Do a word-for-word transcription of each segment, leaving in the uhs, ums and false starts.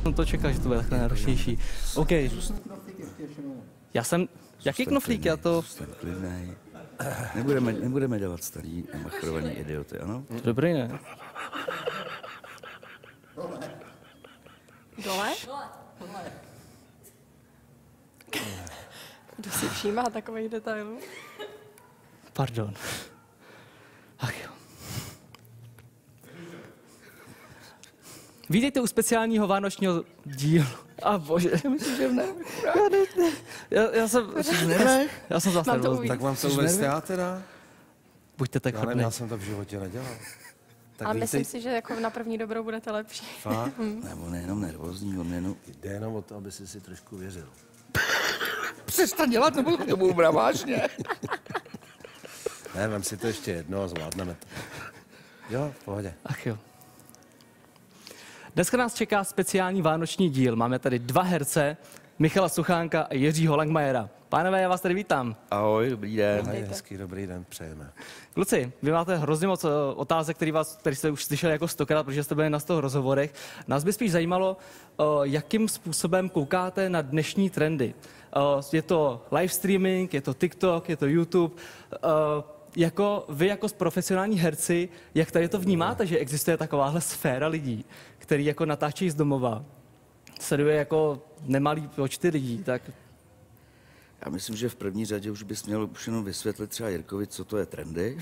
jsem to čekal, že to bude takhle náročnější. OK. Já jsem... Jaký knoflík? Já to... Nebudeme, nebudeme dělat starý machrovaný idioty, ano? Dobrý, ne? Dole? Kdo si všímá takových detailů? Pardon. Ach jo. Vítejte u speciálního vánočního dílu. A bože. Já myslím, že ne. Já, ne, ne. Já, já jsem... Ne, já jsem zase nervózní. Tak vám to uvést já teda? Buďte tak Já nevím, hodný. já jsem to v životě nedělal. Tak A vítej... myslím si, že jako na první dobrou budete lepší. Fakt? ne, on je jenom nervózní, on jenom... Jde jenom o to, aby si si trošku věřil. Přestaň dělat, nebo to budu brát vážně. Ne, vem si to ještě jedno a zvládneme to. Jo, v pohodě. Ach jo. Dneska nás čeká speciální vánoční díl. Máme tady dva herce, Michala Suchánka a Jiřího Langmajera. Pánové, já vás tady vítám. Ahoj, dobrý den. Ahoj, hezký dobrý den, přejeme. Kluci, vy máte hrozně moc otázek, který, vás, který jste už slyšeli jako stokrát, protože jste byli na sto rozhovorech. Nás by spíš zajímalo, jakým způsobem koukáte na dnešní trendy. Je to live streaming, je to TikTok, je to YouTube. Jako vy jako profesionální herci, jak tady to vnímáte, že existuje takováhle sféra lidí, který jako natáčí z domova, sleduje jako nemalý počty lidí, tak... Já myslím, že v první řadě už bys měl už jenom vysvětlit třeba Jirkovi, co to je trendy.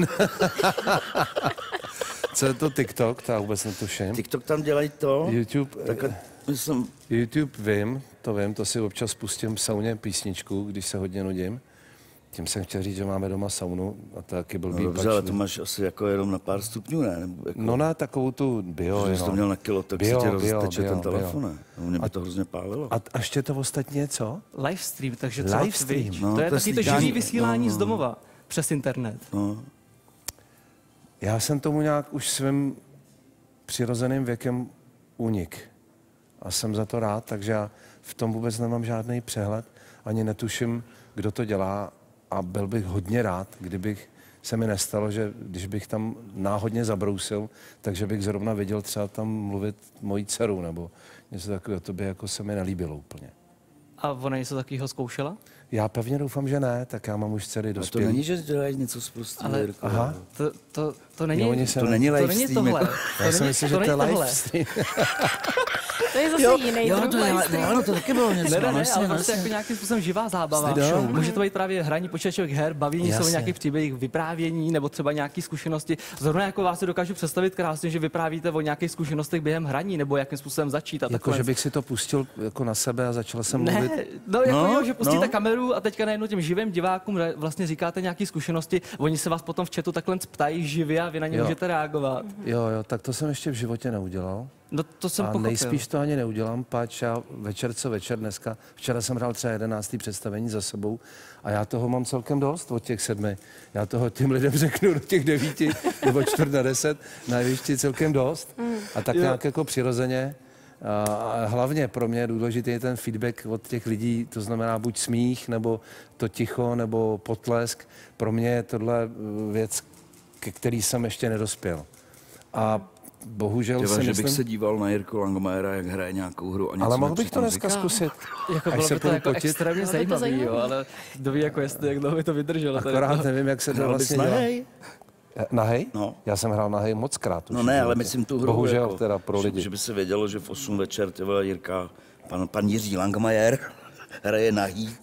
Co je to TikTok? To já vůbec netuším. TikTok tam dělají to. YouTube, Takhle, myslím, YouTube vím, to vím, to si občas pustím v sauně písničku, když se hodně nudím. Tím jsem chtěl říct, že máme doma saunu a to taky byl no dobře, ale to máš asi jako jenom na pár stupňů, ne? Nebo jako, No na takovou tu bio, že jsi to měl na kilo, tak bio, si tě rozteče ten telefon, ne? No, mě by a, to hrozně pálilo. A, a ještě to ostatně co? Livestream, takže třeba Livestream, Twitch. no, to je to je taky to slíkání. živý vysílání No, no. z domova přes internet. No. Já jsem tomu nějak už svým přirozeným věkem unik. A jsem za to rád, takže já v tom vůbec nemám žádný přehled, ani netuším, kdo to dělá a byl bych hodně rád, kdybych se mi nestalo, že když bych tam náhodně zabrousil, takže bych zrovna viděl třeba tam mluvit mojí dceru, nebo něco takového, to by jako se mi nelíbilo úplně. A ona něco takového zkoušela? Já pevně doufám, že ne, tak já mám už dcery A to dospělý. není, že dělají něco zprostého, Ale- Jirko. Aha. To, to, to není, Jo, oni se To ne- není to live není stream, tohle. jako... To Já jsem není, myslel, že to to je není live tohle. stream. To je zase Jo, jiný jo, druh to je, livestreamu. no, to taky bylo něco. Ne, ne, no, ne, jasně, ale no, prostě jasně. jako nějakým způsobem živá zábava. Street show. Může to být právě hraní počítačových her, bavění se o Jasně. nějakých příběhích, vyprávění nebo třeba nějaké zkušenosti. Zrovna jako vás si dokážu představit krásně, že vyprávíte o nějakých zkušenostech během hraní nebo jakým způsobem začít. A Jako, takové. že bych si to pustil jako na sebe a začal jsem mluvit. Ne, no jako No, jo, že pustíte no. kameru a teďka najednou těm živým divákům re- vlastně říkáte nějaké zkušenosti, oni se vás potom v chatu takhle ptají živě a vy na ně Jo. můžete reagovat. Jo, jo, tak to jsem ještě v životě neudělal. No to jsem A pochopil. nejspíš to ani neudělám, pač já večer co večer dneska, včera jsem hrál třeba jedenáctý představení za sebou a já toho mám celkem dost od těch sedmi. Já toho těm lidem řeknu do těch devíti nebo čtvrt na deset, na jevišti celkem dost. A tak Jo. nějak jako přirozeně. A, a hlavně pro mě je důležitý je ten feedback od těch lidí, to znamená buď smích, nebo to ticho, nebo potlesk. Pro mě je tohle věc, ke který jsem ještě nedospěl. A bohužel Těva, si že myslím... bych se díval na Jirku Langmajera, jak hraje nějakou hru a něco Ale mi mohl bych to přitom dneska říká. zkusit. Jako Až bylo se by to půjdu jako potit. extrémně Bylo by to zajímavý, jo, zajímavý. ale kdo ví, jako jestli, jak dlouho by to vydrželo. tady Akorát to. nevím, jak se to Hrál bys vlastně na dělá. hej? Na hej? No. Já jsem hrál na hej moc krát. už No v ne, ale životě. myslím tu hru. Bohužel jako, teda pro že- lidi. Že by se vědělo, že v osm večer ty vole Jirka, pan, pan Jiří Langmajer hraje nahý.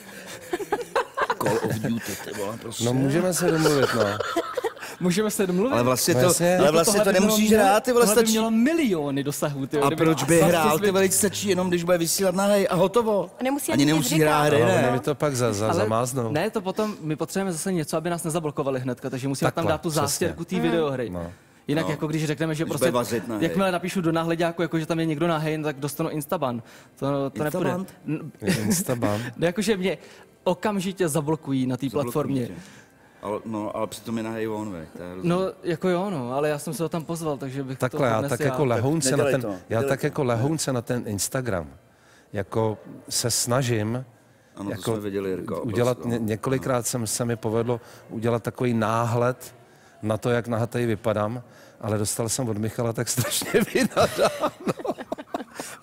Call of Duty, ty vole, prostě. No můžeme se domluvit, no. Můžeme se domluvit. Ale vlastně No to, jasně. ale Jako vlastně tohle to by mělo nemusíš mil- hrát, ty vole, tohle by stačí. mělo miliony dosahů, ty. A proč by hrál, ty vole, stačí jenom, když bude vysílat na hej a hotovo. A nemusí Ani ani nemusí nic hrát hry, říkat. Ale ne. mi to pak za, za, zamáznou. Ne, to potom, my potřebujeme zase něco, aby nás nezablokovali hnedka, takže musíme tam Takhle, dát tu přesně. zástěrku té videohry. No. Jinak No. jako když řekneme, že Když prostě, bude vazit na hej. jakmile napíšu do náhledáku, jako že tam je někdo na hej, no, tak dostanu instaban. To, to nepůjde. Instaband? N- Instaban. No, jakože mě okamžitě zablokují na té platformě. Ale, no, ale přitom je na hej on, veď, to je hrozný. No, jako jo, no, ale já jsem se ho tam pozval, takže bych to Takhle, já odnesl tak jako já. lehounce na nedělej ten, to, já nedělej tak to. jako lehounce na ten Instagram, jako se snažím, Ano, to jako jsme viděli, Jirko. udělat, prostě, ně, několikrát jsem se mi povedlo udělat takový náhled na to, jak nahatej vypadám, ale dostal jsem od Michala tak strašně vynadáno.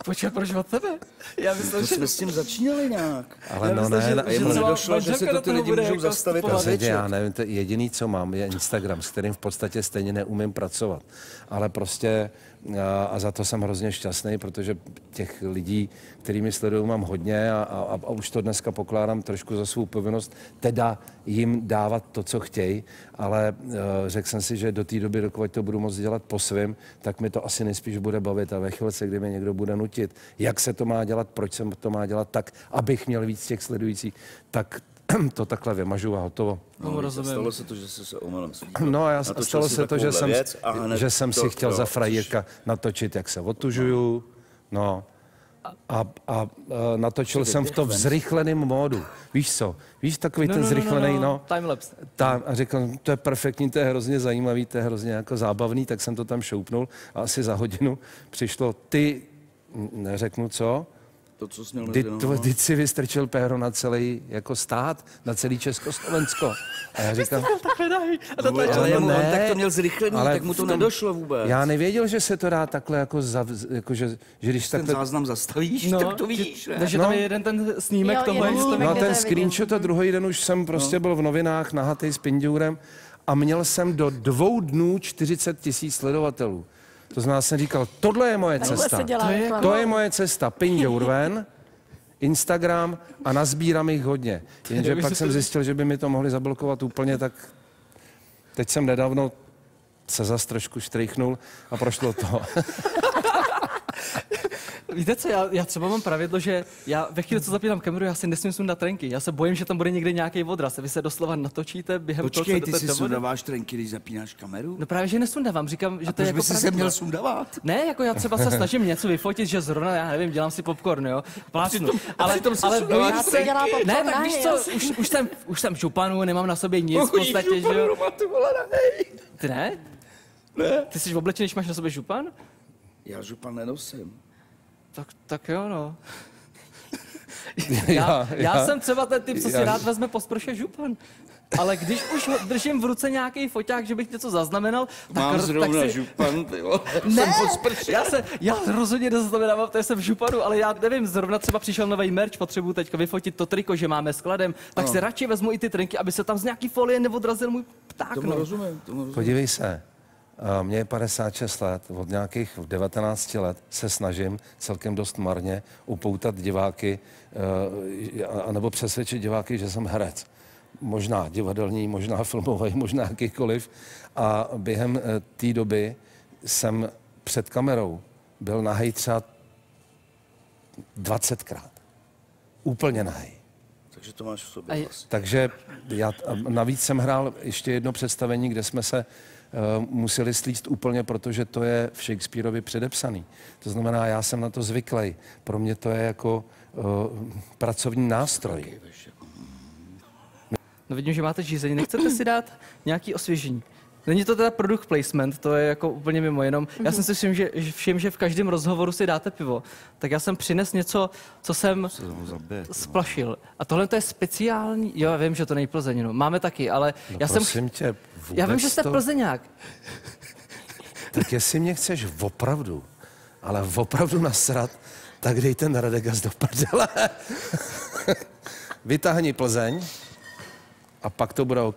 Počkej, proč od tebe? Já myslím, To že... jsme s tím začínali nějak. Ale Já no myslím, ne, že- ne, A jemu celá nedošlo, že se manželka to do ty toho lidi bude můžou jako zastavit a vstupovat. Prosím tě, zvětšit. já nevím, to jediný, co mám, je Instagram, s kterým v podstatě stejně neumím pracovat. Ale prostě, a, a za to jsem hrozně šťastný, protože těch lidí, kterými sleduju, mám hodně a, a, a už to dneska pokládám trošku za svou povinnost, teda jim dávat to, co chtějí, ale uh, řekl jsem si, že do té doby, dokud to budu moct dělat po svém, tak mi to asi nejspíš bude bavit a ve chvilce, kdy mě někdo bude nutit, jak se to má dělat, proč se to má dělat tak, abych měl víc těch sledujících, tak to takhle vymažu a hotovo. Tomu rozumím. Stalo se to, že jsi se omylem slíbil. No a já, Natočil stalo si se to, že takovouhle jsem, věc a hned že jsem to- si chtěl to- za frajerka natočit, jak se otužuju, no. A, a, a natočil jsem v to v zrychleném módu. Víš co? Víš, takový ten zrychlený, no. Timelapse. Ta, a řekl, to je perfektní, to je hrozně zajímavý, to je hrozně jako zábavný, tak jsem to tam šoupnul a asi za hodinu přišlo, ty, neřeknu co, To, co jsi měl Ty, mezi to, nohama. ty si vystrčil péro na celý jako stát, na celý Československo. A já říkám, Takhle dají. A to No, je ale no jemu, ne, on tak to měl zrychlený, ale tak mu to v tom- nedošlo vůbec. já nevěděl, že se to dá takhle jako, za, jako že, že když Ten takhle... záznam zastavíš, No, tak to vidíš, ne? Takže No. tam je jeden ten snímek Jo, toho, jeden jak jsi to snímek. No a kde ten to je vidět. screenshot a druhý den už jsem prostě byl v novinách nahatý s pinďourem a měl jsem do dvou dnů čtyřicet tisíc sledovatelů. To znamená, jsem říkal, tohle je moje Takhle cesta. se dělá To je reklama. To je moje cesta, pinďour ven, Instagram a nazbírám jich hodně. Jenže pak jsem zjistil, že by mi to mohli zablokovat úplně, tak teď jsem nedávno se zas trošku štrejchnul a prošlo to. Víte co, já, já třeba mám pravidlo, že já ve chvíli, co zapínám kameru, já si nesmím sundat trenky. Já se bojím, že tam bude někde nějaký odraz. Vy se doslova natočíte během toho, Počkej, co ty jdete si do vody. sundáváš trenky, když zapínáš kameru? No právě, že nesundávám. Říkám, že A to je proč jako by si se pravidlo. měl sundávat? Ne, jako já třeba se snažím něco vyfotit, že zrovna, já nevím, dělám si popcorn, jo, plácnu. Ale, přitom se ale sundáváš bojím se se, dělá popcorn ne, tak nahý, víš co, jasně. už, už, jsem, už jsem v županu, nemám na sobě nic v podstatě, že jo. Ty vole, nej. Ty ne? Ne. Ty jsi v oblečení, když máš na sobě župan? Já župan nenosím. Tak, tak jo, no. Já- Já, já, já- jsem třeba ten typ, co si já- rád vezme po sprše župan. Ale když už ho držím v ruce nějaký foťák, že bych něco zaznamenal, tak, Mám zrovna tak si... župan, ty vole. Ne, Jsem pod sprší. já, se, já rozhodně nezaznamenávám, to jsem v županu, ale já nevím, zrovna třeba přišel nový merch, potřebuju teďka vyfotit to triko, že máme skladem, tak si radši vezmu i ty trenky, aby se tam z nějaký folie neodrazil můj pták. Tomu No. rozumím, tomu rozumím. Podívej se, a mně je padesát šest let, od nějakých devatenácti let se snažím celkem dost marně upoutat diváky, eh, a- anebo přesvědčit diváky, že jsem herec. Možná divadelní, možná filmový, možná jakýkoliv. A během eh, té doby jsem před kamerou byl nahej třeba dvacetkrát. Úplně nahej. Takže to máš v A sobě je- vlastně. Takže já, a navíc jsem hrál ještě jedno představení, kde jsme se uh, museli slíct úplně, protože to je v Shakespeareovi předepsaný. To znamená, já jsem na to zvyklý. Pro mě to je jako uh, pracovní nástroj. No vidím, že máte žízeň, nechcete si dát nějaký osvěžení? Není to teda product placement, to je jako úplně mimo, jenom já jsem si všiml, že, všim, že v každém rozhovoru si dáte pivo, tak já jsem přines něco, co jsem Se ho zabije, ty vole. splašil. A tohle to je speciální, jo, já vím, že to není Plzeň, no. Máme taky, ale No já jsem, prosím tě, vůbec já vím, že jste to, Plzeňák. Tak jestli mě chceš opravdu, ale opravdu nasrat, tak dej ten Radegast do prdele. Vytáhni Plzeň a pak to bude OK.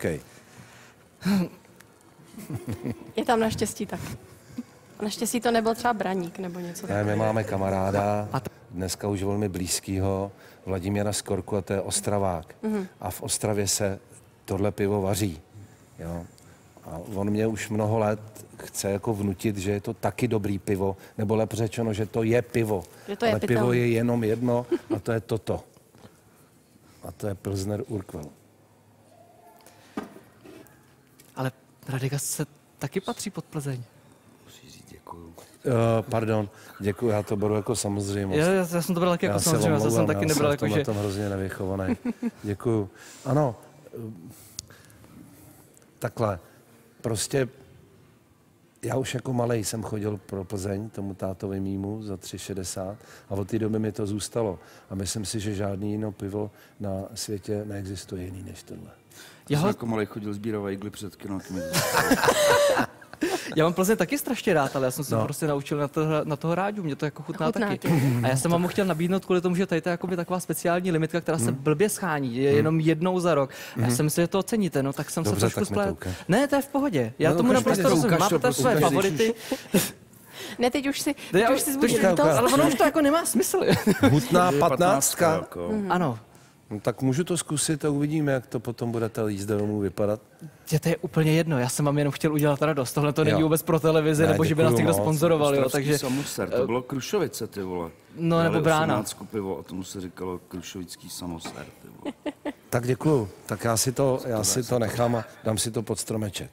Je tam naštěstí tak. Naštěstí to nebyl třeba Braník nebo něco Ne, my takového. máme kamaráda, A t- dneska už velmi blízkýho, Vladimíra Skorku, a to je Ostravák. Mm-hmm. A v Ostravě se tohle pivo vaří. Jo? A on mě už mnoho let chce jako vnutit, že je to taky dobrý pivo, nebo lépe řečeno, že to je pivo. Že to je Ale pytel. pivo je jenom jedno a to je toto. A to je Pilsner Urquell. Ale Radegast se taky patří pod Plzeň. Musíš říct děkuju. Uh, pardon, děkuji, já to beru jako samozřejmost. Já, já, já jsem to bral taky jako Já se samozřejmě, já jsem omlouvám, taky já nebral jsem jako, v že... tomhle tom hrozně nevychovaný. Děkuju. Ano, eh, takhle, prostě já už jako malej jsem chodil pro Plzeň, tomu tátovi mýmu, za tři šedesát a od té doby mi to zůstalo. A myslím si, že žádný jiný pivo na světě neexistuje jiný než tohle. Já Jeho, jsem jako malej chodil sbírat igly před kino. Já mám Plzeň taky strašně rád, ale já jsem se No. no. prostě naučil na, to, na toho ráďu, mě to jako chutná, Chutná taky. ti. A já jsem vám ho chtěl nabídnout kvůli tomu, že tady to je jakoby taková speciální limitka, která se blbě schání, je jenom jednou za rok. A já jsem si, že to oceníte, no tak jsem Dobře, se trošku tak mi to splet. ukaž. Ne, to je v pohodě. Já No, tomu ukaž naprosto to, rozumím. ukaž to, Máte prosím, své ukaž. favority. Ne, teď už si, Ne, teď já- už si teď zbudil ukaž, to. ukaž. Ale ono už to jako nemá smysl. Hutná Je patnáctka. jako. Ano. No, tak můžu to zkusit a uvidíme, jak to potom bude ta jízda domů vypadat. Je to je úplně jedno, já jsem vám jenom chtěl udělat radost. Tohle to není Jo. vůbec pro televizi, Ne, nebo že by nás děkuju někdo moc. sponzoroval, jo, Ostravský takže samoser, to bylo Krušovice, ty vole. No, nebo Dali Brána. osmnáctku pivo a tomu se říkalo Krušovický samoser, ty vole. Tak děkuju. Tak já si to, já si to nechám a dám si to pod stromeček.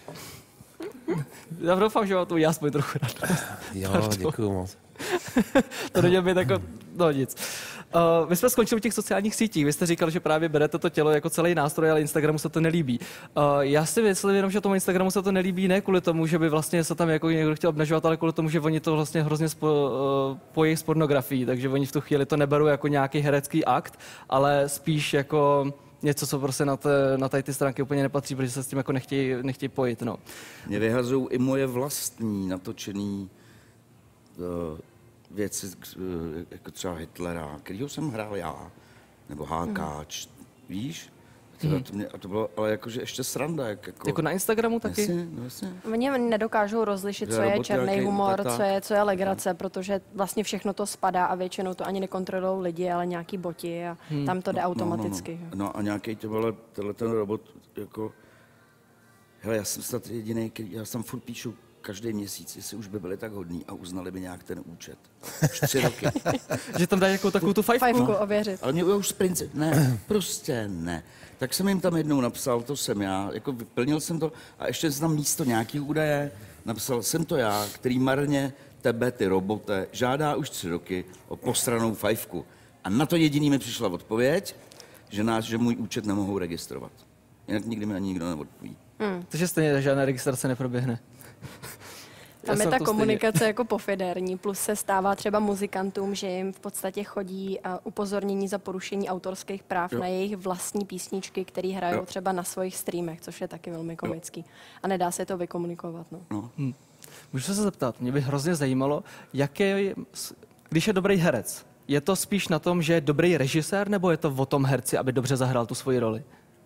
já doufám, že vám to udělá aspoň trochu radost. Jo, Pardon. děkuju moc. To neměl být jako, no nic. Uh, my jsme skončili u těch sociálních sítích. Vy jste říkal, že právě berete to tělo jako celý nástroj, ale Instagramu se to nelíbí. Uh, já si myslím jenom, že tomu Instagramu se to nelíbí ne kvůli tomu, že by vlastně se tam jako někdo chtěl obnažovat, ale kvůli tomu, že oni to vlastně hrozně spo, uh, pojí s pornografií, takže oni v tu chvíli to neberou jako nějaký herecký akt, ale spíš jako něco, co prostě na, te, na tady ty stránky úplně nepatří, protože se s tím jako nechtějí, nechtějí pojít. No. Mě vyhazují i moje vlastní natočený uh, věci, uh, jako třeba Hitlera, kterýho jsem hrál já, nebo Hákáč, víš? A to, to mě, a to bylo ale jakože ještě sranda. Jak, jako, Jako na Instagramu taky? Jasně, no jasně. Oni nedokážou rozlišit, Že co je robot černý nějaký humor, tak, co tak. je, co je legrace, protože vlastně všechno to spadá a většinou to ani nekontrolují lidi, ale nějaký boti a tam to jde automaticky. No, no, no. no a nějaký tohle, tenhle ten robot, jako, hele, já jsem snad jediný, já jsem furt píšu každý měsíc, jestli už by byli tak hodní a uznali by nějak ten účet. Už tři roky. Že tam dají jako takovou tu fajfku? Fajfku ověřit. Ale mě už z principu, ne, prostě ne. Tak jsem jim tam jednou napsal, to jsem já, jako vyplnil jsem to a ještě jsem tam místo nějaký údaje napsal, jsem to já, který marně tebe, ty robote, žádá už tři roky o posranou fajfku. A na to jediný mi přišla odpověď, že, nás, že můj účet nemohou registrovat. Jinak nikdy mi ani nikdo neodpoví. Takže stejně žádná registrace neproběhne. Já Tam je jsem ta tu komunikace jako pofiderní, plus se stává třeba muzikantům, že jim v podstatě chodí uh, upozornění za porušení autorských práv Jo. na jejich vlastní písničky, které hrajou Jo. třeba na svých streamech, což je taky velmi komický. A nedá se to vykomunikovat. No. No. Hm. Můžu se zeptat, mě by hrozně zajímalo, jak je, když je dobrý herec, je to spíš na tom, že je dobrý režisér, nebo je to o tom herci, aby dobře zahrál tu svoji roli?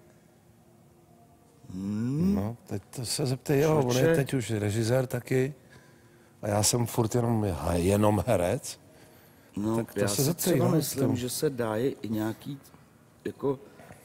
No, teď to se zeptej, jo, on je Člověče. teď už režisér taky. A já jsem furt jenom, jenom herec. No, Tak to já se si zeptej, třeba no, myslím, to- že se dají i nějaký, jako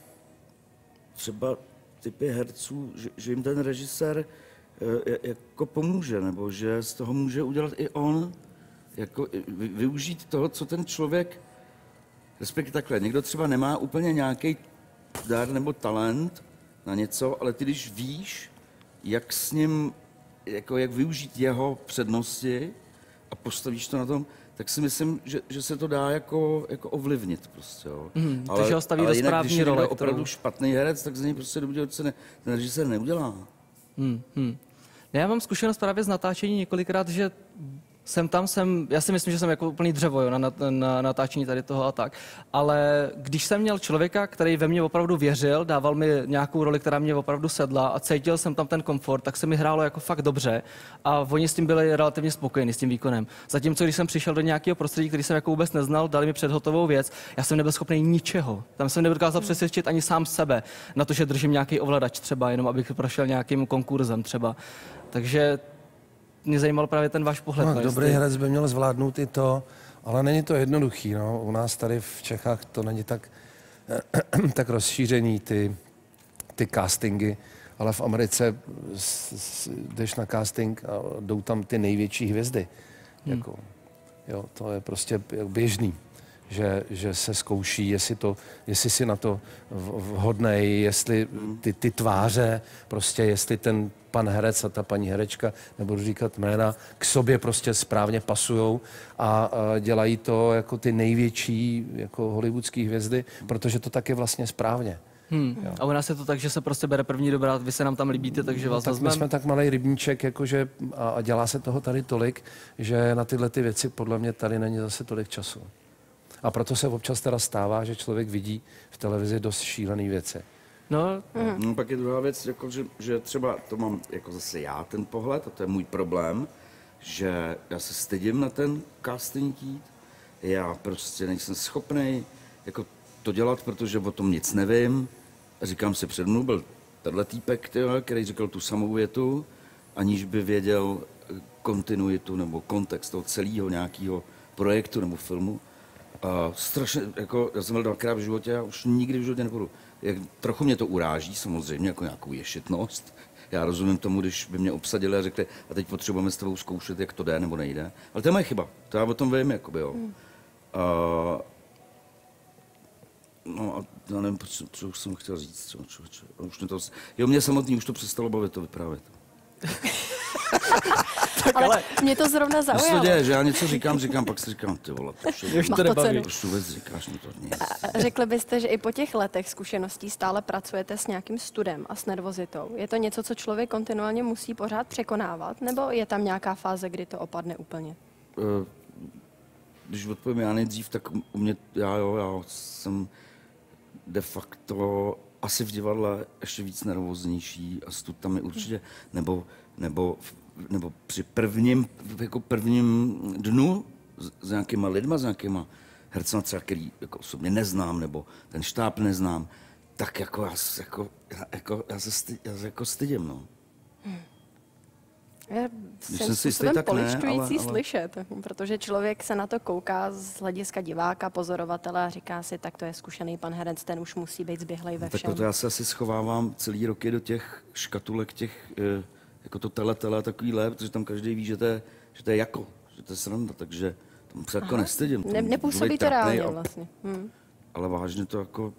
třeba typy herců, že, že jim ten režisér eh, je- jako pomůže, nebo že z toho může udělat i on, jako i vy- využít toho, co ten člověk, respektive takhle, někdo třeba nemá úplně nějaký dar nebo talent na něco, ale ty když víš, jak s ním, jako jak využít jeho přednosti a postavíš to na tom, tak si myslím, že, že se to dá jako, jako ovlivnit prostě, jo. Mhm, takže ho staví do ale jinak, správný když je někdo role, opravdu kterou- špatný herec, tak z něj prostě dobře co ne, ten režisér neudělá. Hmm, hmm. Já mám zkušenost právě z natáčení několikrát, že jsem tam, jsem, já si myslím, že jsem jako úplný dřevo jo, na, na, na natáčení tady toho a tak, ale když jsem měl člověka, který ve mě opravdu věřil, dával mi nějakou roli, která mě opravdu sedla a cítil jsem tam ten komfort, tak se mi hrálo jako fakt dobře a oni s tím byli relativně spokojení s tím výkonem. Zatímco když jsem přišel do nějakého prostředí, který jsem jako vůbec neznal, dali mi předhotovou věc, já jsem nebyl schopný ničeho. Tam jsem nedokázal přesvědčit ani sám sebe na to, že držím nějaký ovladač třeba, jenom abych prošel nějakým konkurzem třeba. Takže mě zajímal právě ten váš pohled. No, no, dobrý jestli- herec by měl zvládnout i to, ale není to jednoduchý. No. U nás tady v Čechách to není tak, tak rozšířený, ty, ty castingy, ale v Americe s, s, jdeš na casting a jdou tam ty největší hvězdy. Hmm. Jako, jo, to je prostě běžný, že, že se zkouší, jestli, to, jestli si na to vhodnej, jestli ty, ty tváře, prostě jestli ten pan herec a ta paní herečka, nebudu říkat jména, k sobě prostě správně pasujou a, a dělají to jako ty největší jako hollywoodský hvězdy, protože to tak je vlastně správně. Hmm. A u nás je to tak, že se prostě bere první dobrá, vy se nám tam líbíte, takže vás Tak my vezmeme. jsme tak malý rybníček, jakože, a, a dělá se toho tady tolik, že na tyhle ty věci podle mě tady není zase tolik času. A proto se občas teda stává, že člověk vidí v televizi dost šílený věci. No, Mm. No, pak je druhá věc, jako, že, že třeba to mám jako zase já ten pohled, a to je můj problém, že já se stydím na ten casting jít. Já prostě nejsem schopný jako to dělat, protože o tom nic nevím. A říkám si, před mnou byl tenhle týpek, tyhle, který říkal tu samou větu, aniž by věděl kontinuitu nebo kontext toho celého nějakého projektu nebo filmu. A strašně, jako, já jsem byl dvakrát v životě a už nikdy v životě nepůjdu. Jak, trochu mě to uráží, samozřejmě, jako nějakou ješitnost. Já rozumím tomu, když by mě obsadili a řekli, a teď potřebujeme s tebou zkoušet, jak to jde nebo nejde. Ale to je moje chyba, to já o tom vím, jakoby, jo. Hmm. A, no a já nevím, co, co jsem chtěl říct, co, čo, čo, už mě to, jo, mě samotný už to přestalo bavit to vyprávět. Tak ale, ale mě to zrovna zaujalo. Když to děje, že já něco říkám, říkám, pak si říkám, ty vole, proč to nebaví. Proč vůbec říkáš mi to nic. Řekli byste, že i po těch letech zkušeností stále pracujete s nějakým studem a s nervozitou. Je to něco, co člověk kontinuálně musí pořád překonávat, nebo je tam nějaká fáze, kdy to opadne úplně? Když odpovím já nejdřív, tak u mě, já jo, já jsem de facto asi v divadle ještě víc nervóznější a stud tam je určitě, nebo, nebo, nebo při prvním, jako prvním dnu s, s nějakýma lidma, s nějakýma hercema třeba, který jako osobně neznám, nebo ten štáb neznám, tak jako já, jako, jako, já se stydím, já se jako stydím, no. Hmm. Je jsem si jistý, tak ne, ale, ale... slyšet, protože člověk se na to kouká z hlediska diváka, pozorovatele a říká si, tak to je zkušený pan herec, ten už musí být zběhlej ve všem. Tak proto já se asi schovávám celý roky do těch škatulek, těch, jako to teletele a takovýhle, protože tam každý ví, že to je, že to je jako, že to je sranda, takže tam se jako nestydím. Ne, nepůsobí to reálně a, vlastně. Hmm. Ale vážně to jako...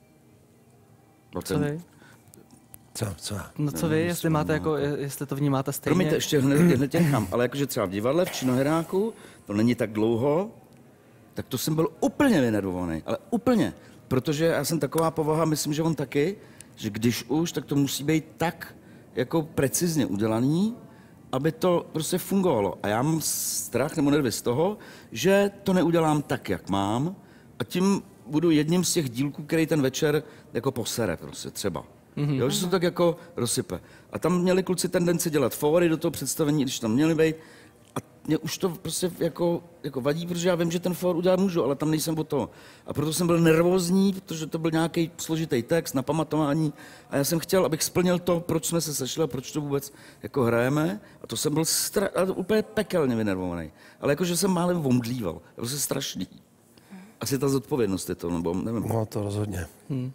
Co vy? Co, co? No co vy, jestli máte jako, jestli to vnímáte stejně? Promiňte, ještě hned, hned těchám, ale jakože třeba v divadle, v Činoheráku, to není tak dlouho, tak to jsem byl úplně vynervovaný, ale úplně. Protože já jsem taková povaha, myslím, že on taky, že když už, tak to musí být tak jako precizně udělaný, aby to prostě fungovalo. A já mám strach nebo nervy z toho, že to neudělám tak, jak mám, a tím budu jedním z těch dílků, který ten večer jako posere prostě třeba. Mm-hmm. Jo, že se to tak jako rozsype. A tam měli kluci tendenci dělat fóry do toho představení, když tam měli být. A mě už to prostě jako, jako vadí, protože já vím, že ten fór udělat můžu, ale tam nejsem o to. A proto jsem byl nervózní, protože to byl nějaký složitý text na pamatování. A já jsem chtěl, abych splnil to, proč jsme se sešli a proč to vůbec jako hrajeme. A to jsem byl stra- úplně pekelně vynervovaný. Ale jakože jsem málem omdlíval. To byl strašný. Asi ta zodpovědnost je to, nebo nevím. No to rozhodně. Hmm.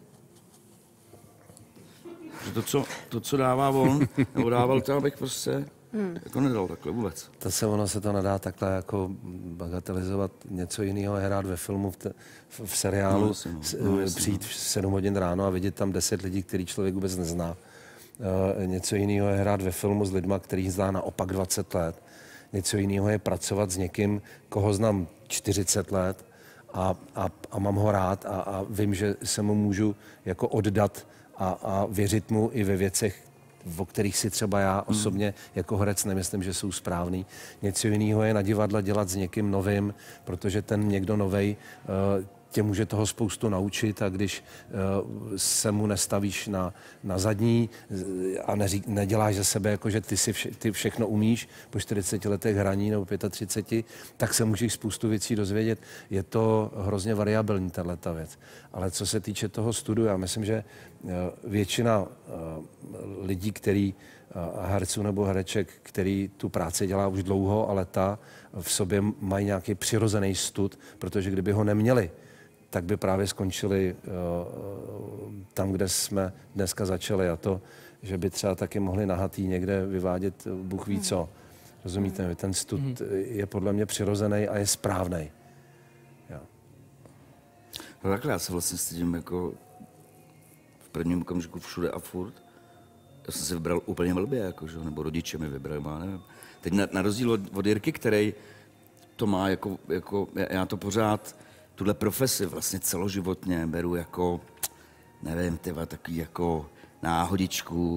To co, to, co dává on, nebo dával to, abych prostě hmm. jako nedal takhle vůbec. To se ono se to nedá takhle jako bagatelizovat. Něco jiného je hrát ve filmu, v, te, v, v seriálu, no, jasně, no. No, jasně, přijít v sedm hodin ráno a vidět tam deset lidí, který člověk vůbec nezná. Uh, něco jiného je hrát ve filmu s lidma, který zná naopak dvacet let. Něco jiného je pracovat s někým, koho znám čtyřicet let a, a, a mám ho rád a, a vím, že se mu můžu jako oddat A, a věřit mu i ve věcech, o kterých si třeba já osobně hmm. jako herec nemyslím, že jsou správný. Něco jiného je na divadle dělat s někým novým, protože ten někdo novej uh, tě může toho spoustu naučit a když uh, se mu nestavíš na, na zadní a neří, neděláš ze sebe, jako že ty, si vše, ty všechno umíš po čtyřiceti letech hraní nebo třiceti pěti, tak se můžeš spoustu věcí dozvědět. Je to hrozně variabilní, tato věc. Ale co se týče toho studu, já myslím, že uh, většina uh, lidí, který uh, herců nebo hereček, který tu práci dělá už dlouho a leta, v sobě mají nějaký přirozený stud, protože kdyby ho neměli, tak by právě skončili uh, tam, kde jsme dneska začali. A to, že by třeba taky mohli nahatý někde vyvádět Bůh ví co. Rozumíte? Ten stud mm. je podle mě přirozený a je správnej. Ja. No takhle, já se vlastně stydím jako v prvním okamžiku všude a furt. Já jsem si vybral úplně blbě, jako, že? Nebo rodiče mi vybrali, má, nevím. Teď na, na rozdíl od, od Jirky, který to má jako, jako já to pořád tuhle profesi vlastně celoživotně beru jako, nevím, tyva, takový jako náhodičku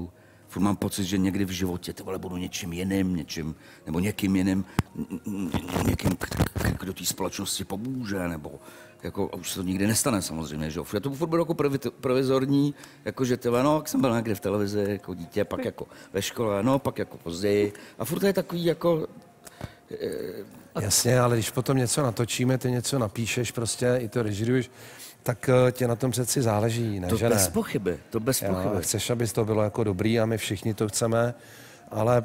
furt mám pocit, že někdy v životě ty vole budu něčím jiným, něčím, nebo někým jiným, někým, kdo té společnosti pomůže, nebo jako, a už se to nikdy nestane samozřejmě, že jo. Já to furt budu jako provizorní, jako že tyhle, no, jak jsem byl někde v televizi, jako dítě, pak jako ve škole, no, pak jako později. A furt to je takový jako... Jasně, ale když potom něco natočíme, ty něco napíšeš, prostě i to režiruješ, tak uh, tě na tom přeci záleží, ne? To že bez ne? pochyby, to bez Jo, pochyby. chceš, aby to bylo jako dobrý a my všichni to chceme, ale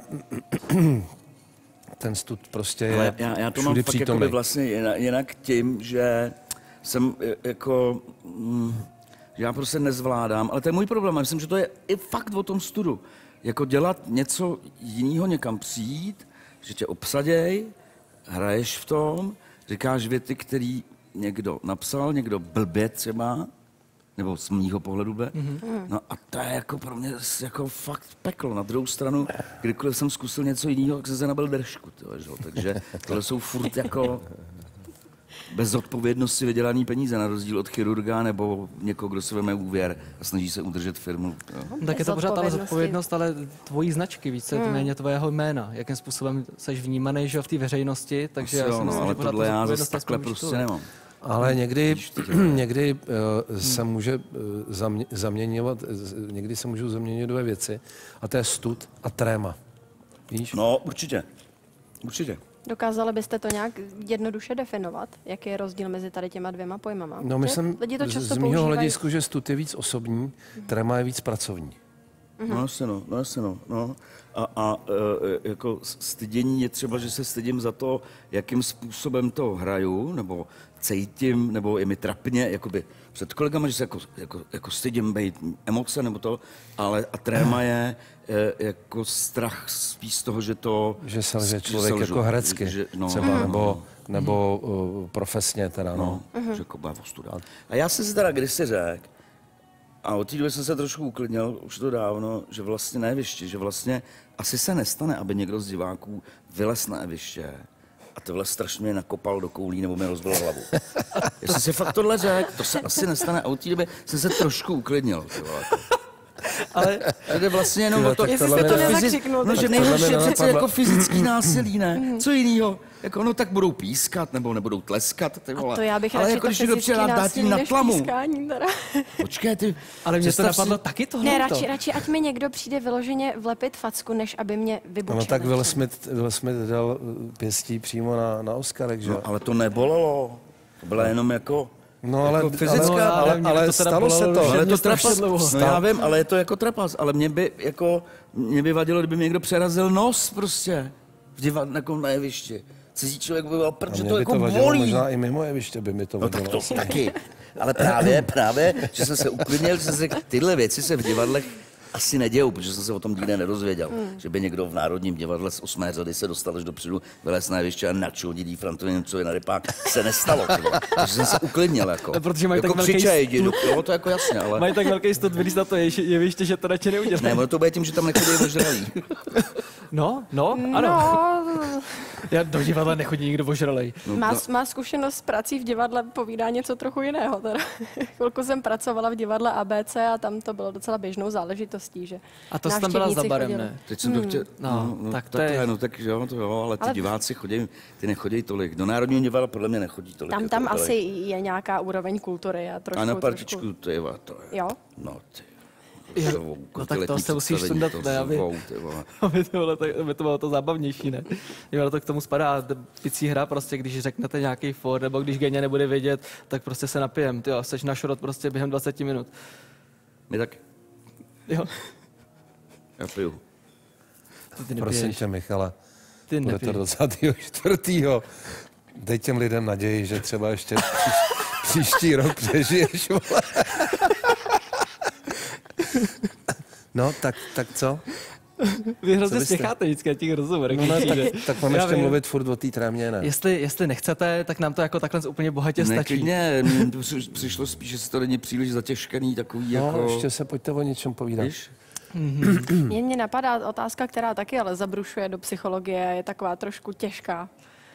ten stud prostě je Ale já, já to mám všudy fakt jakoby přítomný. vlastně jinak, jinak tím, že jsem jako, mm, že já prostě nezvládám, ale to je můj problém, myslím, že to je i fakt o tom studu. Jako dělat něco jiného, někam přijít, že tě obsaděj, hraješ v tom, říkáš věty, který někdo napsal, někdo blbě třeba, nebo z mýho pohledu blbě. Mm-hmm. No a to je jako pro mě jako fakt peklo. Na druhou stranu, kdykoliv jsem zkusil něco jiného, tak jsem se nabil držku. Tyhle, že? Takže tohle jsou furt jako bez zodpovědnosti vydělaný peníze, na rozdíl od chirurga nebo někoho, kdo si veme úvěr a snaží se udržet firmu. Jo. Tak je to pořád ale Zodpovědnosti. zodpovědnost, ale tvojí značky, více hmm. méně tvého jména. Jakým způsobem seš vnímaný, že v té veřejnosti, takže já si Jo, myslím, no, ale že pořád tohle tu já zase zodpovědnost takhle aspoň prostě vyštu. nemám. Ale někdy, někdy uh, se může uh, zamě, zaměňovat, uh, někdy se můžou zaměnit dvě věci, a to je stud a tréma. Víš? No, určitě. Určitě. Dokázali byste to nějak jednoduše definovat? Jaký je rozdíl mezi tady těma dvěma pojmama? No, Že myslím, lidi to z, často z mýho používají. hledisku, že stud je víc osobní, tréma je víc pracovní. No jasně no, no jasně no. no. A, a e, jako stydění je třeba, že se stydím za to, jakým způsobem to hraju, nebo cítím, nebo je mi trapně, jakoby před kolegama, že se jako, jako, jako stydím být emoce, nebo to, ale a tréma je e, jako strach spíš z toho, že to... Že selže že člověk selžu. jako herecky, Že- no, třeba, no, nebo, nebo uh, profesně teda, no. No, že jako bude ostuda. A já jsem si teda kdysi řekl, a od té doby jsem se trošku uklidnil, už to dávno, že vlastně na jevišti, že vlastně asi se nestane, aby někdo z diváků vylez na jeviště a tohle strašně mě nakopal do koulí nebo mi rozbil hlavu. Já jsem si fakt tohle řekl, to se asi nestane a od té doby jsem se trošku uklidnil. ty vole. Ale jde vlastně jenom o to, tak Jestli tohle jste mě- to fyzi- nezakřiknul, no, tak že to- nejhorší je Tohle mě přece nenapadlo. jako fyzický násilí, ne? Co jinýho? Jako, no tak budou pískat, nebo nebudou tleskat, ty vole. A to já bych ale radši jako, to když někdo fyzický přijde dát násilí tím na než tlamu. pískání teda. Počkej, ty. Ale mě to představ napadlo si- taky tohle. Ne, radši, radši, ať mi někdo přijde vyloženě vlepit facku, než aby mě vybučil. No tak Will Smith, Will Smith dal uh, pěstí přímo na, na Oscarek, že jo? No, ale to nebolelo. To byla jenom jako... No ale, jako fyzická, ale, ale, mě ale to teda stalo se bolelo to. už ale mě to strašně trapas, dlouho. no já vím, ale je to jako trapas, ale mě by jako, mě by vadilo, kdyby mi někdo přerazil nos prostě, v divadle, jako na jevišti. Cizí člověk by byl, A protože mě to by jako to vadilo, bolí. možná i mimo jeviště by mi to No tak vadilo. to taky. Ale právě, právě, že jsem se uklidnil, že jsem si řekl, tyhle věci se v divadlech asi nedějou, protože jsem se o tom nikdy nedozvěděl. Hmm. Že by někdo v Národním divadle z osmé řady se dostal až dopředu, vylez na jeviště a načudí Dí Frantovi Němcovi na rypák, se nestalo. Tyvo. Takže jsem se uklidnil. Jako, No, protože mají jako tak velký křičej, stůl. dědu, jo, to je jako jasně, ale... Mají tak velký stud vylíz na to jeviště, jeviště, že to radši neudělají. Ne, ono to bude tím, že tam nechodí ožralí. No, no, ano. No, Já do divadla nechodí nikdo ožralej. má, má zkušenost s prací v divadle, povídá něco trochu jiného. Teda. Chvilku jsem pracovala v divadle A B C a tam to bylo docela běžnou záležitostí, že A to jsi tam byla za návštěvníci barem, chodili. ne? Teď jsem to chtěl, No, no, no, tak tak to takhle, je- no tak jo, to jo, ale ty Ale- diváci chodí, ty nechodí tolik. Do Národního divadla podle mě nechodí tolik. Tam, jako tam do asi tady. je nějaká úroveň kultury a trošku... A na trošku... partičku, to je, to je. Jo? No ty. Jo, Řvou, no tak to koteletní se musíš představení, sundat, to ne, aby- řvou, ty vole. Aby to bylo, tak, aby to bylo to zábavnější, ne? Jo, to k tomu spadá. t- Picí hra prostě, když řeknete nějaký for, nebo když Genia nebude vědět, tak prostě se napijem. Ty jo, seš na šrot prostě během dvacet minut. My tak, Jo, já piju. to ty Prosím nepiješ. tě, Michale, Ty bude to nepiješ. dvacátého čtvrtého Dej těm lidem naději, že třeba ještě příš, příští rok přežiješ, vole. No, tak, tak co? Vy Co hrozně byste? spěcháte vždycky na těch rozhovorech. No ne, když přijde. tak, tak mám Já ještě vím. mluvit furt o té trémě, ne? Jestli, jestli nechcete, tak nám to jako takhle úplně bohatě Ne, stačí. klidně, mně to při- přišlo spíš, že se to není příliš zatěžkaný, takový No, jako... ještě se pojďte o něčem povídat. Víš? Mě, mě napadá otázka, která taky ale zabrušuje do psychologie, je taková trošku těžká.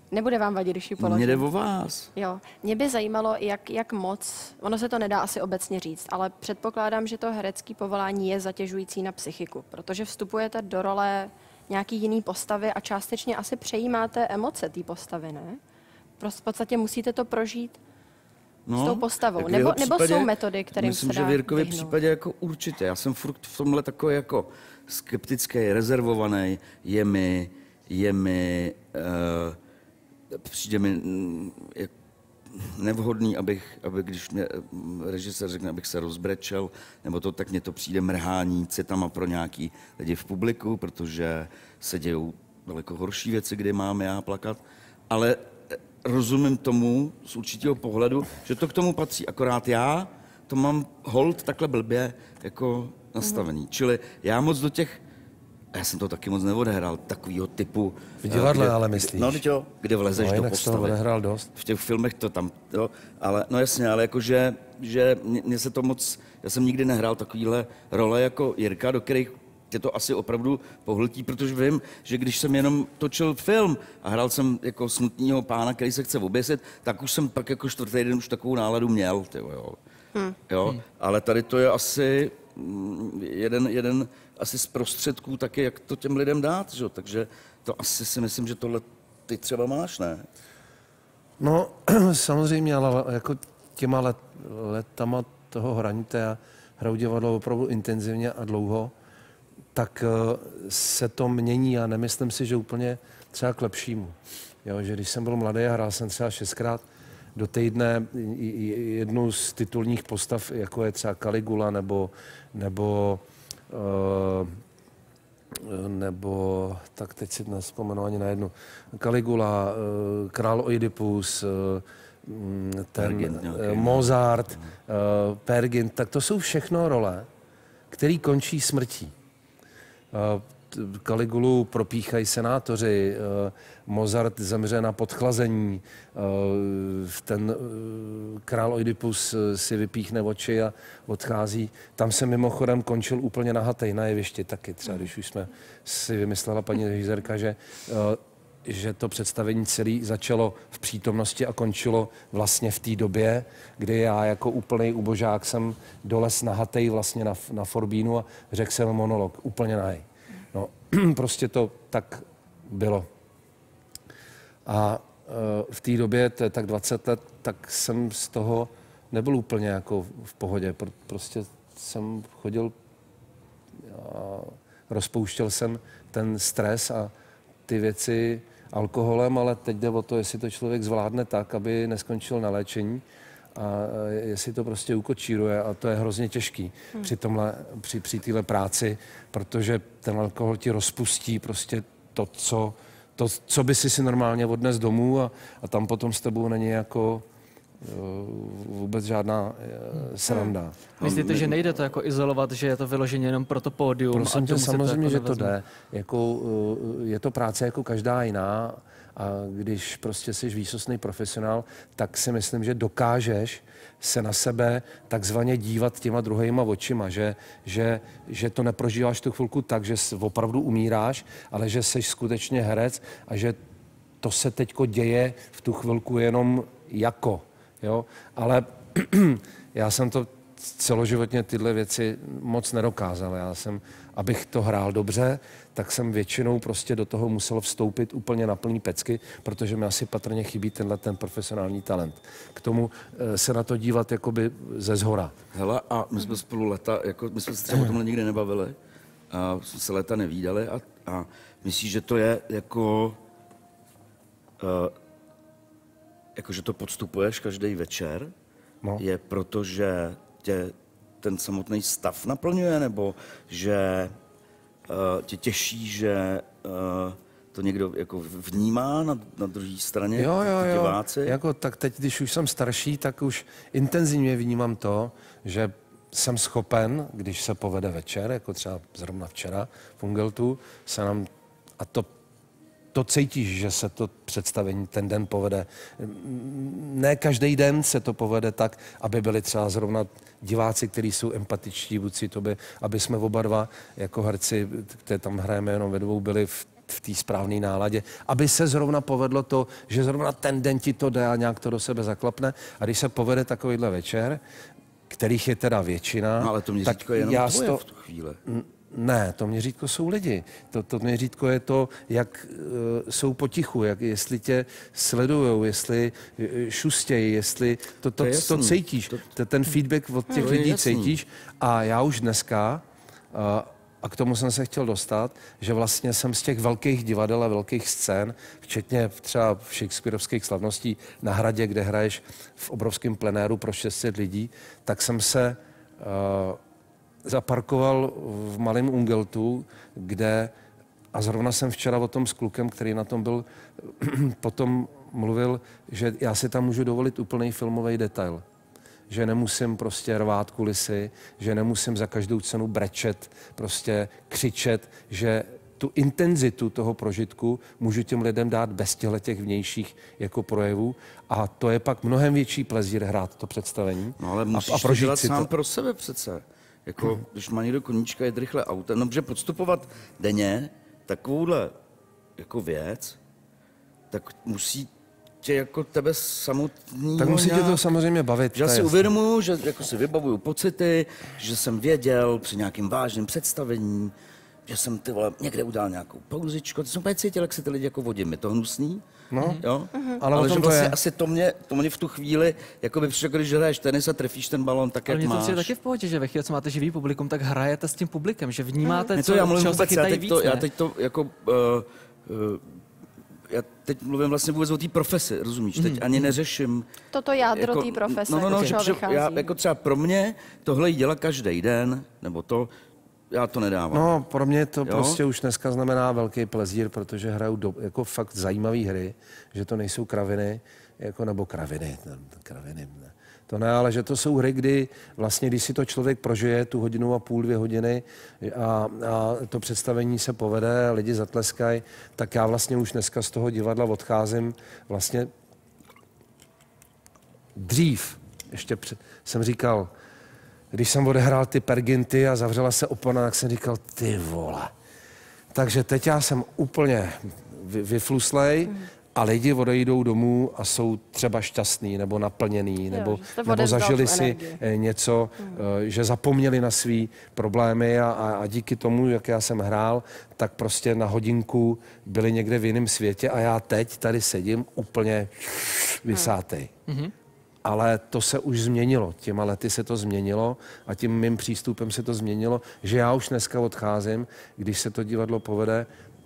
Nebude vám vadit, když ji položím? Mně jde o vás. Jo, mě by zajímalo, jak, jak moc, ono se to nedá asi obecně říct, ale předpokládám, že to herecké povolání je zatěžující na psychiku, protože vstupujete do role nějaký jiný postavy a částečně asi přejímáte emoce té postavy, ne? Prostě v podstatě musíte to prožít No, s tou postavou. tak v Nebo, jeho nebo případě, jsou metody, kterým myslím, se dá že v Jirkově vyhnout? případě jako určitě. Já jsem furt v tomhle takový jako skeptický, rezervovaný, je mi, je mi, uh, přijde mi mm, jak nevhodný, abych, aby když mě režisér řekne, abych se rozbrečel, nebo to, tak mně to přijde mrhání citama pro nějaký lidi v publiku, protože se dějou daleko horší věci, kdy mám já plakat. Ale rozumím tomu z určitého pohledu, že to k tomu patří. Akorát já to mám hold takhle blbě jako nastavený. Mm-hmm. Čili já moc do těch, já jsem to taky moc neodehrál, takovýho typu. V divadle kde, ale myslíš? No, jo, kde vlezeš no, do postavy. postavy. No, odehrál dost. V těch filmech to tam, jo, ale no jasně, ale jakože, že mně se to moc, já jsem nikdy nehrál takovýhle role jako Jirka, do kterých tě to asi opravdu pohltí, protože vím, že když jsem jenom točil film a hrál jsem jako smutného pána, který se chce oběsit, tak už jsem pak jako čtvrtý den už takovou náladu měl, tyjo, jo. Hmm. Jo, hmm. Ale tady to je asi jeden, jeden asi z prostředků taky, jak to těm lidem dát, že? Takže to asi si myslím, že tohle ty třeba máš, ne? No, samozřejmě, ale jako těma let, letama toho hraní, já hraju divadlo opravdu intenzivně a dlouho, tak se to mění a nemyslím si, že úplně třeba k lepšímu. Jo, že když jsem byl mladý a hrál jsem třeba šestkrát do týdne jednu z titulních postav, jako je třeba Caligula nebo, nebo, uh, nebo tak teď si nevzpomenu ani na jednu. Caligula, uh, král Oidipus, uh, ten Pergint, uh, Mozart, uh, Pergint, tak to jsou všechno role, které končí smrtí. Caligulu propíchají senátoři, Mozart zemře na podchlazení, ten král Oidipus si vypíchne oči a odchází. Tam se mimochodem končil úplně nahatej na jevišti taky, třeba když už jsme si vymyslela paní režisérka, že, že to představení celé začalo v přítomnosti a končilo vlastně v té době, kdy já jako úplný ubožák jsem dolez nahatej vlastně na, na Forbínu a řekl jsem monolog, úplně nahej. No, prostě to tak bylo. A e, v té době, to je tak dvacet let, tak jsem z toho nebyl úplně jako v pohodě. Pr- prostě jsem chodil a rozpouštěl jsem ten stres a ty věci alkoholem, ale teď jde o to, jestli to člověk zvládne tak, aby neskončil na léčení a jestli to prostě ukočíruje a to je hrozně těžký hmm. při tomhle, při, při téhle práci, protože ten alkohol ti rozpustí prostě to, co, to, co by si si normálně odnes domů a, a tam potom s tebou není jako vůbec žádná sranda. Hmm. Myslíte, že nejde to jako izolovat, že je to vyloženě jenom pro to pódium? Prosím tě, samozřejmě, to jako že to jde. Jako, je to práce jako každá jiná a když prostě jsi výsostný profesionál, tak si myslím, že dokážeš se na sebe takzvaně dívat těma druhýma očima, že, že, že to neprožíváš tu chvilku tak, že opravdu umíráš, ale že jsi skutečně herec a že to se teďko děje v tu chvilku jenom jako. Jo? Ale já jsem to celoživotně tyhle věci moc nedokázal. Já jsem, abych to hrál dobře, tak jsem většinou prostě do toho musel vstoupit úplně na plný pecky, protože mi asi patrně chybí tenhle ten profesionální talent. K tomu se na to dívat jakoby ze zhora. Hele, a my jsme spolu leta, jako my jsme se třeba o tomhle nikdy nebavili, a jsme se leta nevídali a, a myslíš, že to je jako... Uh, jako, že to podstupuješ každý večer, no. Je proto, že tě ten samotný stav naplňuje, nebo že uh, tě těší, že uh, to někdo jako vnímá na, na druhé straně, jo, jo, jo. diváci? Jako, tak teď, když už jsem starší, tak už intenzivně vnímám to, že jsem schopen, když se povede večer, jako třeba zrovna včera v Ungeltu, se nám, a to to cítíš, že se to představení ten den povede. Ne každý den se to povede tak, aby byli třeba zrovna diváci, kteří jsou empatičtí vůči tobě, aby jsme oba dva jako herci, které tam hrajeme jenom ve dvou, byli v v té správné náladě, aby se zrovna povedlo to, že zrovna ten den ti to jde a nějak to do sebe zaklapne. A když se povede takovýhle večer, kterých je teda většina, no, ale to měřítko je jenom já tvoje to, v tu chvíli. Ne, to měřítko jsou lidi. To, to měřítko je to, jak uh, jsou potichu, jak, jestli tě sledujou, jestli uh, šustějí, jestli to, to, to, to cítíš. To, ten feedback od těch to lidí jasný. cítíš. A já už dneska, uh, a k tomu jsem se chtěl dostat, že vlastně jsem z těch velkých divadel a velkých scén, včetně třeba v shakespearovských slavností na Hradě, kde hraješ v obrovském plenéru pro šest set lidí, tak jsem se uh, zaparkoval v malém Ungeltu, kde, a zrovna jsem včera o tom s klukem, který na tom byl, potom mluvil, že já si tam můžu dovolit úplný filmový detail. Že nemusím prostě rvát kulisy, že nemusím za každou cenu brečet, prostě křičet, že tu intenzitu toho prožitku můžu těm lidem dát bez těch vnějších jako projevů a to je pak mnohem větší plezír hrát to představení. No ale musíš a, a to dělat si sám to. pro sebe přece. Jako, hmm. když má někdo koníčka, jet rychle autem, no, protože podstupovat denně takovouhle jako věc, tak musí tě jako tebe samotný. Tak musí tě to samozřejmě bavit. Že já si uvědomuji, že jako si vybavuju pocity, že jsem věděl při nějakým vážným představení, že jsem ty vole někde udělal nějakou pauzičku, to jsem úplně cítil, jak se ty lidi jako vodím. Je to hnusný? No, jo? uh-huh. Ale, ale že to vlastně je. asi to mě, to mě v tu chvíli, jako by přišlo, když hraješ tenis a trefíš ten balón tak, ale jak máš. Ale mě to taky v pohodě, že ve chvíli, co máte živý publikum, tak hrajete s tím publikem, že vnímáte, ne, co, to já mluvím čeho se vůbec, já chytají teď, víc, to, ne? já teď to jako... Uh, uh, já teď mluvím vlastně vůbec o té profesi, rozumíš? Teď Mhm. ani neřeším... Toto jádro jako, té profese, no, no, no, z že, čeho že vychází. já, jako třeba pro mě tohle jí dělat každý den, nebo to, já to nedávám. No, pro mě to Jo? prostě už dneska znamená velký plezír, protože hraju do, jako fakt zajímavé hry, že to nejsou kraviny, jako, nebo kraviny, ne, kraviny, ne. To ne, ale že to jsou hry, kdy vlastně, když si to člověk prožije tu hodinu a půl, dvě hodiny a, a to představení se povede, lidi zatleskají, tak já vlastně už dneska z toho divadla odcházím vlastně dřív. Ještě před, jsem říkal, když jsem odehrál ty Perginty a zavřela se opona, tak jsem říkal, ty vole. Takže teď já jsem úplně vy, vyfluslej, mm. a lidi odejdou domů a jsou třeba šťastný nebo naplněný, jo, nebo, nebo zažili si energii. něco, hmm. že zapomněli na svý problémy a, a, a díky tomu, jak já jsem hrál, tak prostě na hodinku byli někde v jiném světě a já teď tady sedím úplně vysátej. Hmm. Ale to se už změnilo, těma lety se to změnilo a tím mým přístupem se to změnilo, že já už dneska odcházím, když se to divadlo povede,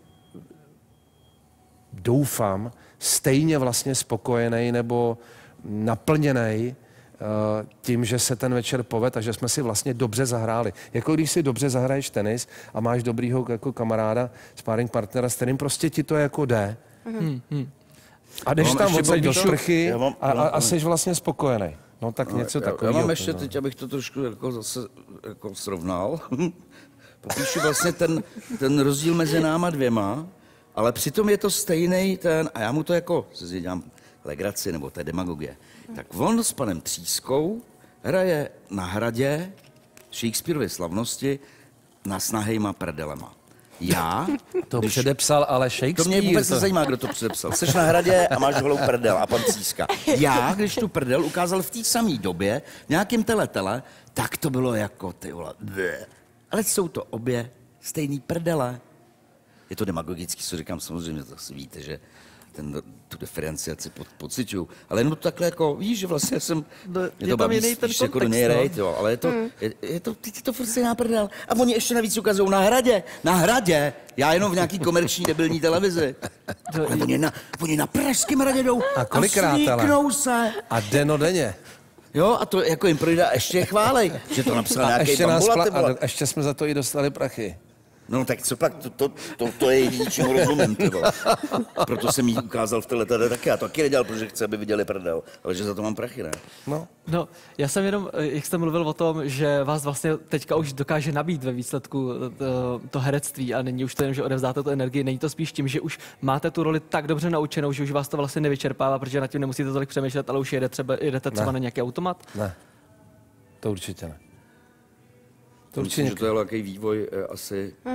doufám, stejně vlastně spokojený nebo naplněný uh, tím, že se ten večer povede a že jsme si vlastně dobře zahráli. Jako když si dobře zahraješ tenis a máš dobrýho jako kamaráda, sparring partnera, s kterým prostě ti to jako jde. Mm-hmm. Hmm. A jdeš tam odsaď do sprchy a, a, a jsi vlastně spokojený. No tak no, něco takového. Já mám ještě teď, abych to trošku jako zase jako srovnal. Popíšu vlastně ten, ten rozdíl mezi náma dvěma, ale přitom je to stejný ten, a já mu to jako, se dělám legraci, nebo to je demagogie, tak on s panem Třískou hraje na Hradě Shakespearovy slavnosti na snahejma prdelema. Já... To když, předepsal ale Shakespeare. To mě vůbec to... nezajímá, kdo to předepsal. Jseš na Hradě a máš holou prdel a pan Tříska. Já, když tu prdel ukázal v té samé době v nějakém teletele, tak to bylo jako, ty vole, bleh. Ale jsou to obě stejný prdele. Je to demagogický, co říkám, samozřejmě, to si víte, že ten, tu diferenciaci pod, pocituju. Ale jenom to takhle jako, víš, že vlastně jsem... No, je je to tam baví, jiný ten víš, kontext, jako do něj no. rejt, jo, ale je to, hmm. je, je to, teď je to furt stejná prdel. A oni ještě navíc ukazují na Hradě, na Hradě, já jenom v nějaký komerční debilní televizi. Ale oni na, oni na Pražském Hradě jdou a, kolikrát, a slíknou se. A denodenně. Jo, a to jako jim projde a ještě je chválej, že to napsal nějaký ještě bambula, pla- a ještě jsme za to i dostali prachy. No tak co pak, to, to, to, to je jediný, čemu rozumím, tyvo. Proto jsem jí ukázal v téhle taky, já to taky nedělal, protože chci, aby viděli prdel, ale že za to mám prachy, ne? No. No, já jsem jenom, jak jste mluvil o tom, že vás vlastně teďka už dokáže nabít ve výsledku to, to herectví a není už to jen, že odevzdáte tu energii, není to spíš tím, že už máte tu roli tak dobře naučenou, že už vás to vlastně nevyčerpává, protože nad tím nemusíte tolik přemýšlet, ale už jede třeba, jedete třeba ne. na nějaký automat? Ne, to určitě ne. To Myslím, že to je nějaký vývoj eh, asi... Hmm.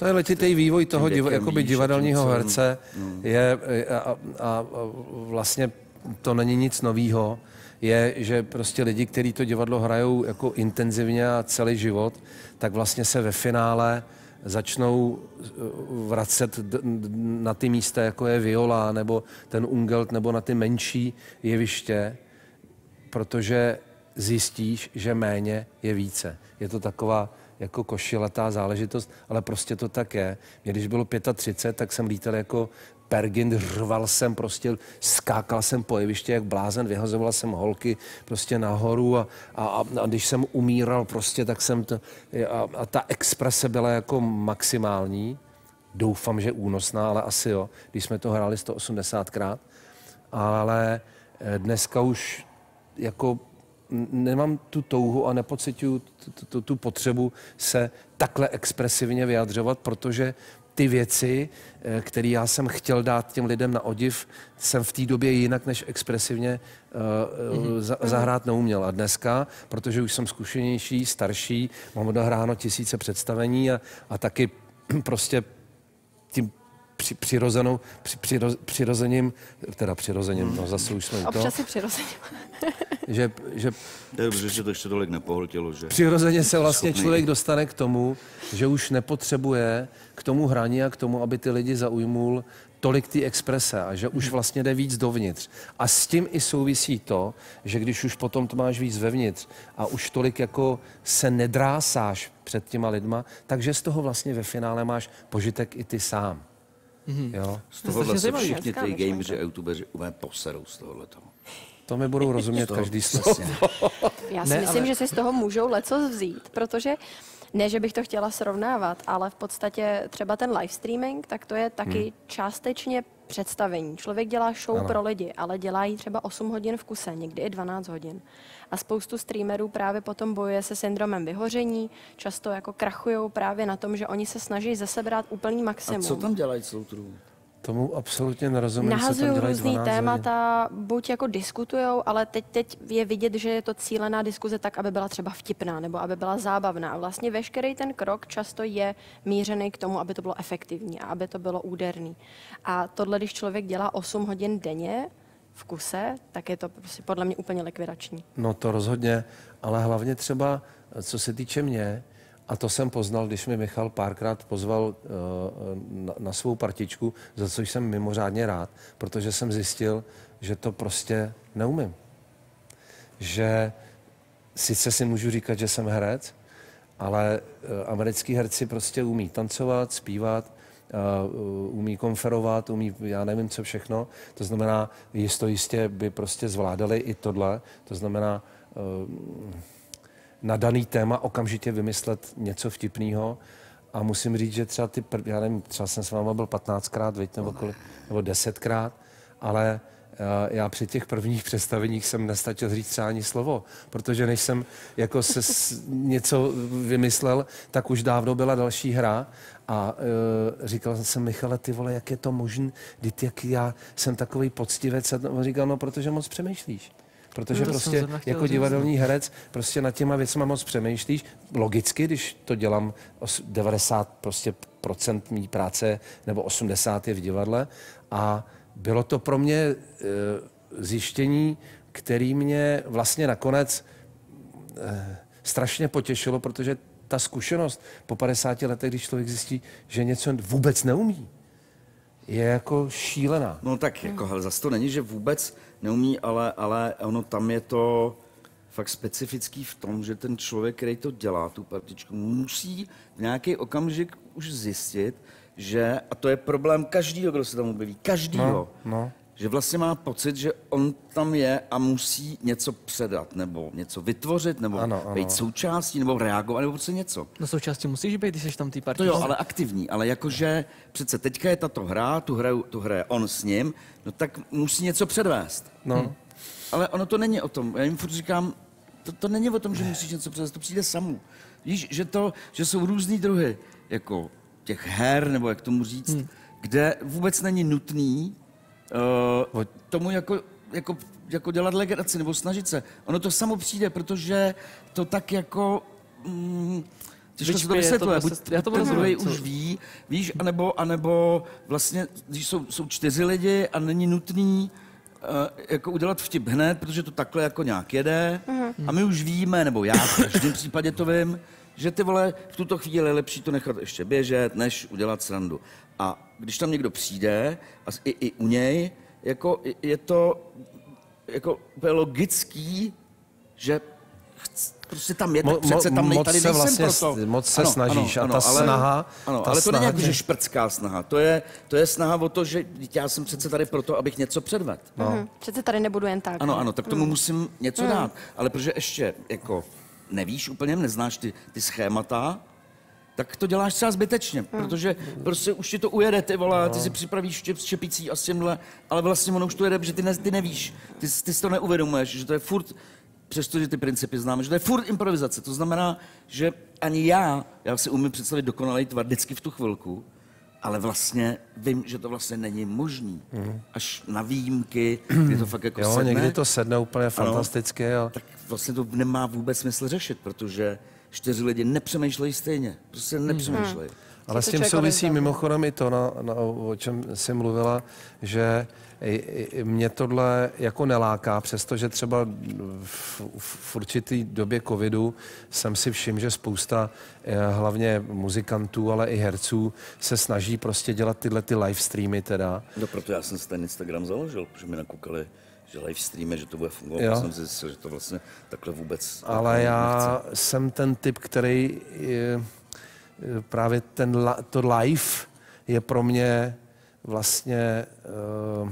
To je letitý vývoj toho div, věkem jakoby víš, divadelního tím, co- herce. no. Je, a, a, a vlastně to není nic novýho. Je, že prostě lidi, kteří to divadlo hrajou jako intenzivně a celý život, tak vlastně se ve finále začnou vracet na ty místa, jako je Viola, nebo ten Ungelt, nebo na ty menší jeviště, protože zjistíš, že méně je více. Je to taková jako košiletá záležitost, ale prostě to tak je. Mě, když bylo třicet pět, tak jsem lítal jako Pergin, řval jsem, prostě skákal jsem po jeviště jak blázen, vyhazoval jsem holky prostě nahoru a, a, a když jsem umíral prostě, tak jsem to, a, a ta exprese byla jako maximální. Doufám, že únosná, ale asi jo, když jsme to hráli sto osmdesátkrát. Ale dneska už jako nemám tu touhu a nepociťuju tu, tu, tu potřebu se takhle expresivně vyjadřovat, protože ty věci, které já jsem chtěl dát těm lidem na odiv, jsem v té době jinak než expresivně uh, mm-hmm. za, zahrát neuměl. A dneska, protože už jsem zkušenější, starší, mám odehráno tisíce představení a, a taky prostě tím při, přirozenou, při, přiroz, přirozením, teda přirozením, no zase už jsme u toho. Občas si přirozením. že, že Dobře, že to ještě tolik nepohltilo, že... Přirozeně se vlastně schopný. člověk dostane k tomu, že už nepotřebuje k tomu hraní a k tomu, aby ty lidi zaujmul tolik ty exprese a že už vlastně jde víc dovnitř. A s tím i souvisí to, že když už potom to máš víc vevnitř a už tolik jako se nedrásáš před těma lidma, takže z toho vlastně ve finále máš požitek i ty sám. Mm-hmm. Jo? Z tohohle se zajímavý. všichni ty gameři a youtubeři úplně poserou z tohohle toho. To mi budou rozumět toho, každý slovo. Já si Ne, myslím, ale- že si z toho můžou lecos vzít, protože ne, že bych to chtěla srovnávat, ale v podstatě třeba ten live streaming, tak to je taky hmm. částečně představení. Člověk dělá show Ano. pro lidi, ale dělá ji třeba osm hodin v kuse, někdy i dvanáct hodin. A spoustu streamerů právě potom bojuje se syndromem vyhoření, často jako krachujou právě na tom, že oni se snaží ze sebe dát úplný A maximum. co tam dělají celou tu dobu? Tomu absolutně nerozumím, co tam Nahazují dělají různý dvanáct hodin. témata, buď jako diskutujou, ale teď, teď je vidět, že je to cílená diskuze tak, aby byla třeba vtipná nebo aby byla zábavná. A vlastně veškerý ten krok často je mířený k tomu, aby to bylo efektivní a aby to bylo úderný. A tohle, když člověk dělá osm hodin denně v kuse, tak je to prostě podle mě úplně likvidační. No to rozhodně, ale hlavně třeba, co se týče mě, a to jsem poznal, když mi Michal párkrát pozval uh, na, na svou partičku, za což jsem mimořádně rád, protože jsem zjistil, že to prostě neumím. Že sice si můžu říkat, že jsem herec, ale uh, americký herci prostě umí tancovat, zpívat, uh, umí konferovat, umí, já nevím, co všechno. To znamená, jisto jistě by prostě zvládali i tohle. To znamená, uh, na daný téma okamžitě vymyslet něco vtipného. A musím říct, že třeba ty, prv, já nevím, třeba jsem s váma byl patnáctkrát, viď, nebo, kolik, nebo desetkrát, ale uh, já při těch prvních představeních jsem nestačil říct třeba ani slovo, protože než jsem jako se s, něco vymyslel, tak už dávno byla další hra a uh, říkal jsem, Michale, ty vole, jak je to možné, vždyť jak já jsem takový poctivec. A on říkal, no, protože moc přemýšlíš. Protože To jsem prostě zrovna chtěl jako říct. divadelní herec prostě nad těma věcma moc přemýšlíš. Logicky, když to dělám os- devadesát prostě procent mý práce nebo osmdesát je v divadle. A bylo to pro mě e, zjištění, který mě vlastně nakonec e, strašně potěšilo, protože ta zkušenost po padesáti letech, když člověk zjistí, že něco vůbec neumí, je jako šílená. No tak jako, hele, zase to není, že vůbec neumí, ale, ale ono tam je to fakt specifický v tom, že ten člověk, který to dělá, tu partičku, musí v nějaký okamžik už zjistit, že, a to je problém každýho, kdo se tam objeví, každýho, No, no. že vlastně má pocit, že on tam je a musí něco předat, nebo něco vytvořit, nebo Ano, ano. být součástí, nebo reagovat, nebo prostě něco. No součástí musíš být, když jsi tam tý To partí. jo, ale aktivní, ale jakože přece teďka je tato hra, tu, hra, tu hraje on s ním, no tak musí něco předvést. No. Hm. Ale ono to není o tom, já jim furt říkám, to, to není o tom, že musíš něco předvést, to přijde samou. Víš, že, to, že jsou různý druhy, jako těch her, nebo jak tomu říct, hmm. kde vůbec není nutný uh, tomu jako, jako, jako dělat legraci nebo snažit se. Ono to samo přijde, protože to tak jako mm, těžko se to vyčpěje, vysvětluje. to Buď prostě- já to ten rozumím, druhý co- už ví, víš, anebo, anebo vlastně, když jsou, jsou čtyři lidi a není nutný uh, jako udělat vtip hned, protože to takhle jako nějak jede uh-huh. a my už víme, nebo já v každém případě to vím, že ty vole, v tuto chvíli je lepší to nechat ještě běžet, než udělat srandu. A když tam někdo přijde, a i, i u něj, jako je to jako úplně logický, že chc, prostě tam je, tak Mo- přece tam nej, moc tady se nejsem vlastně proto. s- moc se snažíš a ta ale, snaha- Ano, ta ale to není snaha jako, tě- že šprcká snaha. To je, to je snaha o to, že já jsem přece tady proto, abych něco předvedl. No. Mhm. Přece tady nebudu jen tak. Ano, ne? ano, tak tomu musím něco dát. Ale protože ještě jako nevíš úplně, neznáš ty, ty schémata, tak to děláš třeba zbytečně, protože prostě už ti to ujede, ty vole, ty si připravíš vtip s čepicí a s tímhle, ale vlastně ono už to jede, protože ty, ne, ty nevíš, ty, ty si to neuvědomuješ, že to je furt, přestože ty principy známe, že to je furt improvizace, to znamená, že ani já, já si umím představit dokonalý tvar vždycky v tu chvilku, ale vlastně vím, že to vlastně není možný. Až na výjimky, kdy to fakt jako Jo, sedne, někdy to sedne úplně fantasticky. Jo. tak vlastně to nemá vůbec smysl řešit, protože čtyři lidi nepřemýšlejí stejně. Prostě nepřemýšlejí. Ale Si s to tím člověk souvisí odevzdá. mimochodem i to, na, na, o čem jsi mluvila, že i- i- mě tohle jako neláká, přestože třeba v, v určitý době covidu jsem si všiml, že spousta eh, hlavně muzikantů, ale i herců se snaží prostě dělat tyhle ty live streamy teda. No proto já jsem si ten Instagram založil, protože mi nakoukali, že live streamy, že to bude fungovat. Jo. Já jsem zjistil, že to vlastně takhle vůbec Ale jako já nechci. jsem ten typ, který je, právě ten la- to live je pro mě vlastně, uh,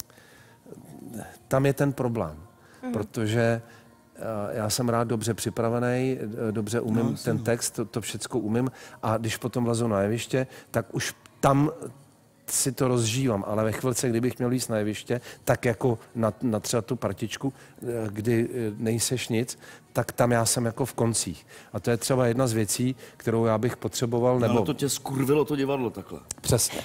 tam je ten problém, mm. protože uh, já jsem rád dobře připravený, eh, dobře umím no, ten text, to, to všecko umím a když potom vlezu na jeviště, tak už tam si to rozžívám, ale ve chvilce, kdybych měl jít na jeviště, tak jako na, na třeba tu partičku, eh, kdy eh, nejseš nic, tak tam já jsem jako v koncích. A to je třeba jedna z věcí, kterou já bych potřeboval, No, nebo... ale to tě skurvilo to divadlo takhle. Přesně.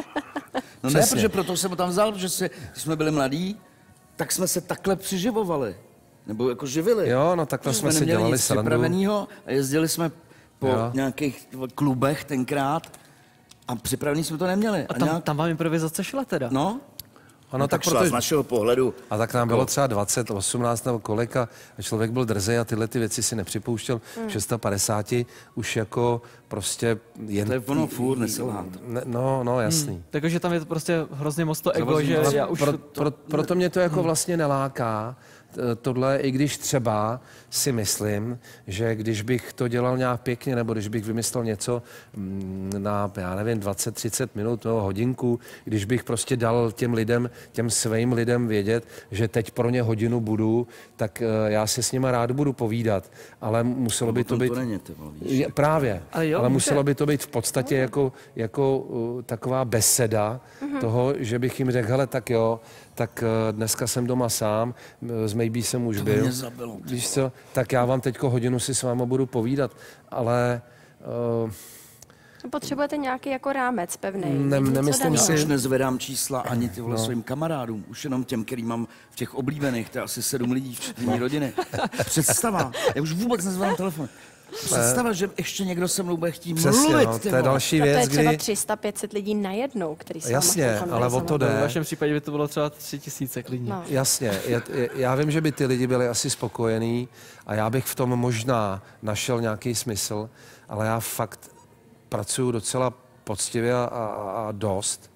No ne, Přesně. protože proto jsem ho tam vzal, protože si, když jsme byli mladí, tak jsme se takhle přiživovali. Nebo jako živili. Jo, no takhle Že jsme si neměli dělali nic srandu. připravenýho a jezdili jsme po Jo. nějakých klubech tenkrát a připravený jsme to neměli. A tam, nějak, tam vám improvizace šla teda? no, Ano, no, tak, tak šla proto, z našeho pohledu. a tak nám bylo třeba dvacet, osmnáct nebo kolik a člověk byl drzej a tyhle ty věci si nepřipouštěl. V šestopadesáti už jako prostě jen... To je ono furt neselhat. Ne, no, no, jasný. Takže tam je to prostě hrozně moc to ego, Provozní že moc. já už... Pro, to, pro, proto mě to jako vlastně neláká, t- tohle, i když třeba si myslím, že když bych to dělal nějak pěkně, nebo když bych vymyslel něco mm, na, já nevím, dvacet třicet minut nebo hodinku, když bych prostě dal těm lidem, těm svým lidem vědět, že teď pro ně hodinu budu, tak uh, já si s nima rád budu povídat, ale muselo by to Potom být... to není, ty vole, víš. Je, právě, Ale jo, ale může. muselo by to být v podstatě jako, jako uh, taková beseda toho, že bych jim řekl, hele, tak jo, tak uh, dneska jsem doma sám, m, z Maybe jsem už To by byl. mě zabilo, ty Víš co, tak já vám teďko hodinu si s váma budu povídat, ale uh, Potřebujete nějaký jako rámec pevný. Ne- nemyslím Já si- už nezvedám čísla ani ty vole no. svým kamarádům, už jenom těm, který mám v těch oblíbených, to je asi sedm lidí, včetně mé rodiny. Představa, já už vůbec nezvedám telefon. Představa, že ještě někdo se mnou bude chtít přesně, mluvit, no, ty to je vole. další No to je věc, třeba kdy... tři sta pět set lidí najednou, který se Jasně, vám ale o to jde. v vašem případě by to bylo třeba tři tisíce klidně. No. Jasně, je, je, já vím, že by ty lidi byli asi spokojení a já bych v tom možná našel nějaký smysl, ale já fakt pracuji docela poctivě a, a, a dost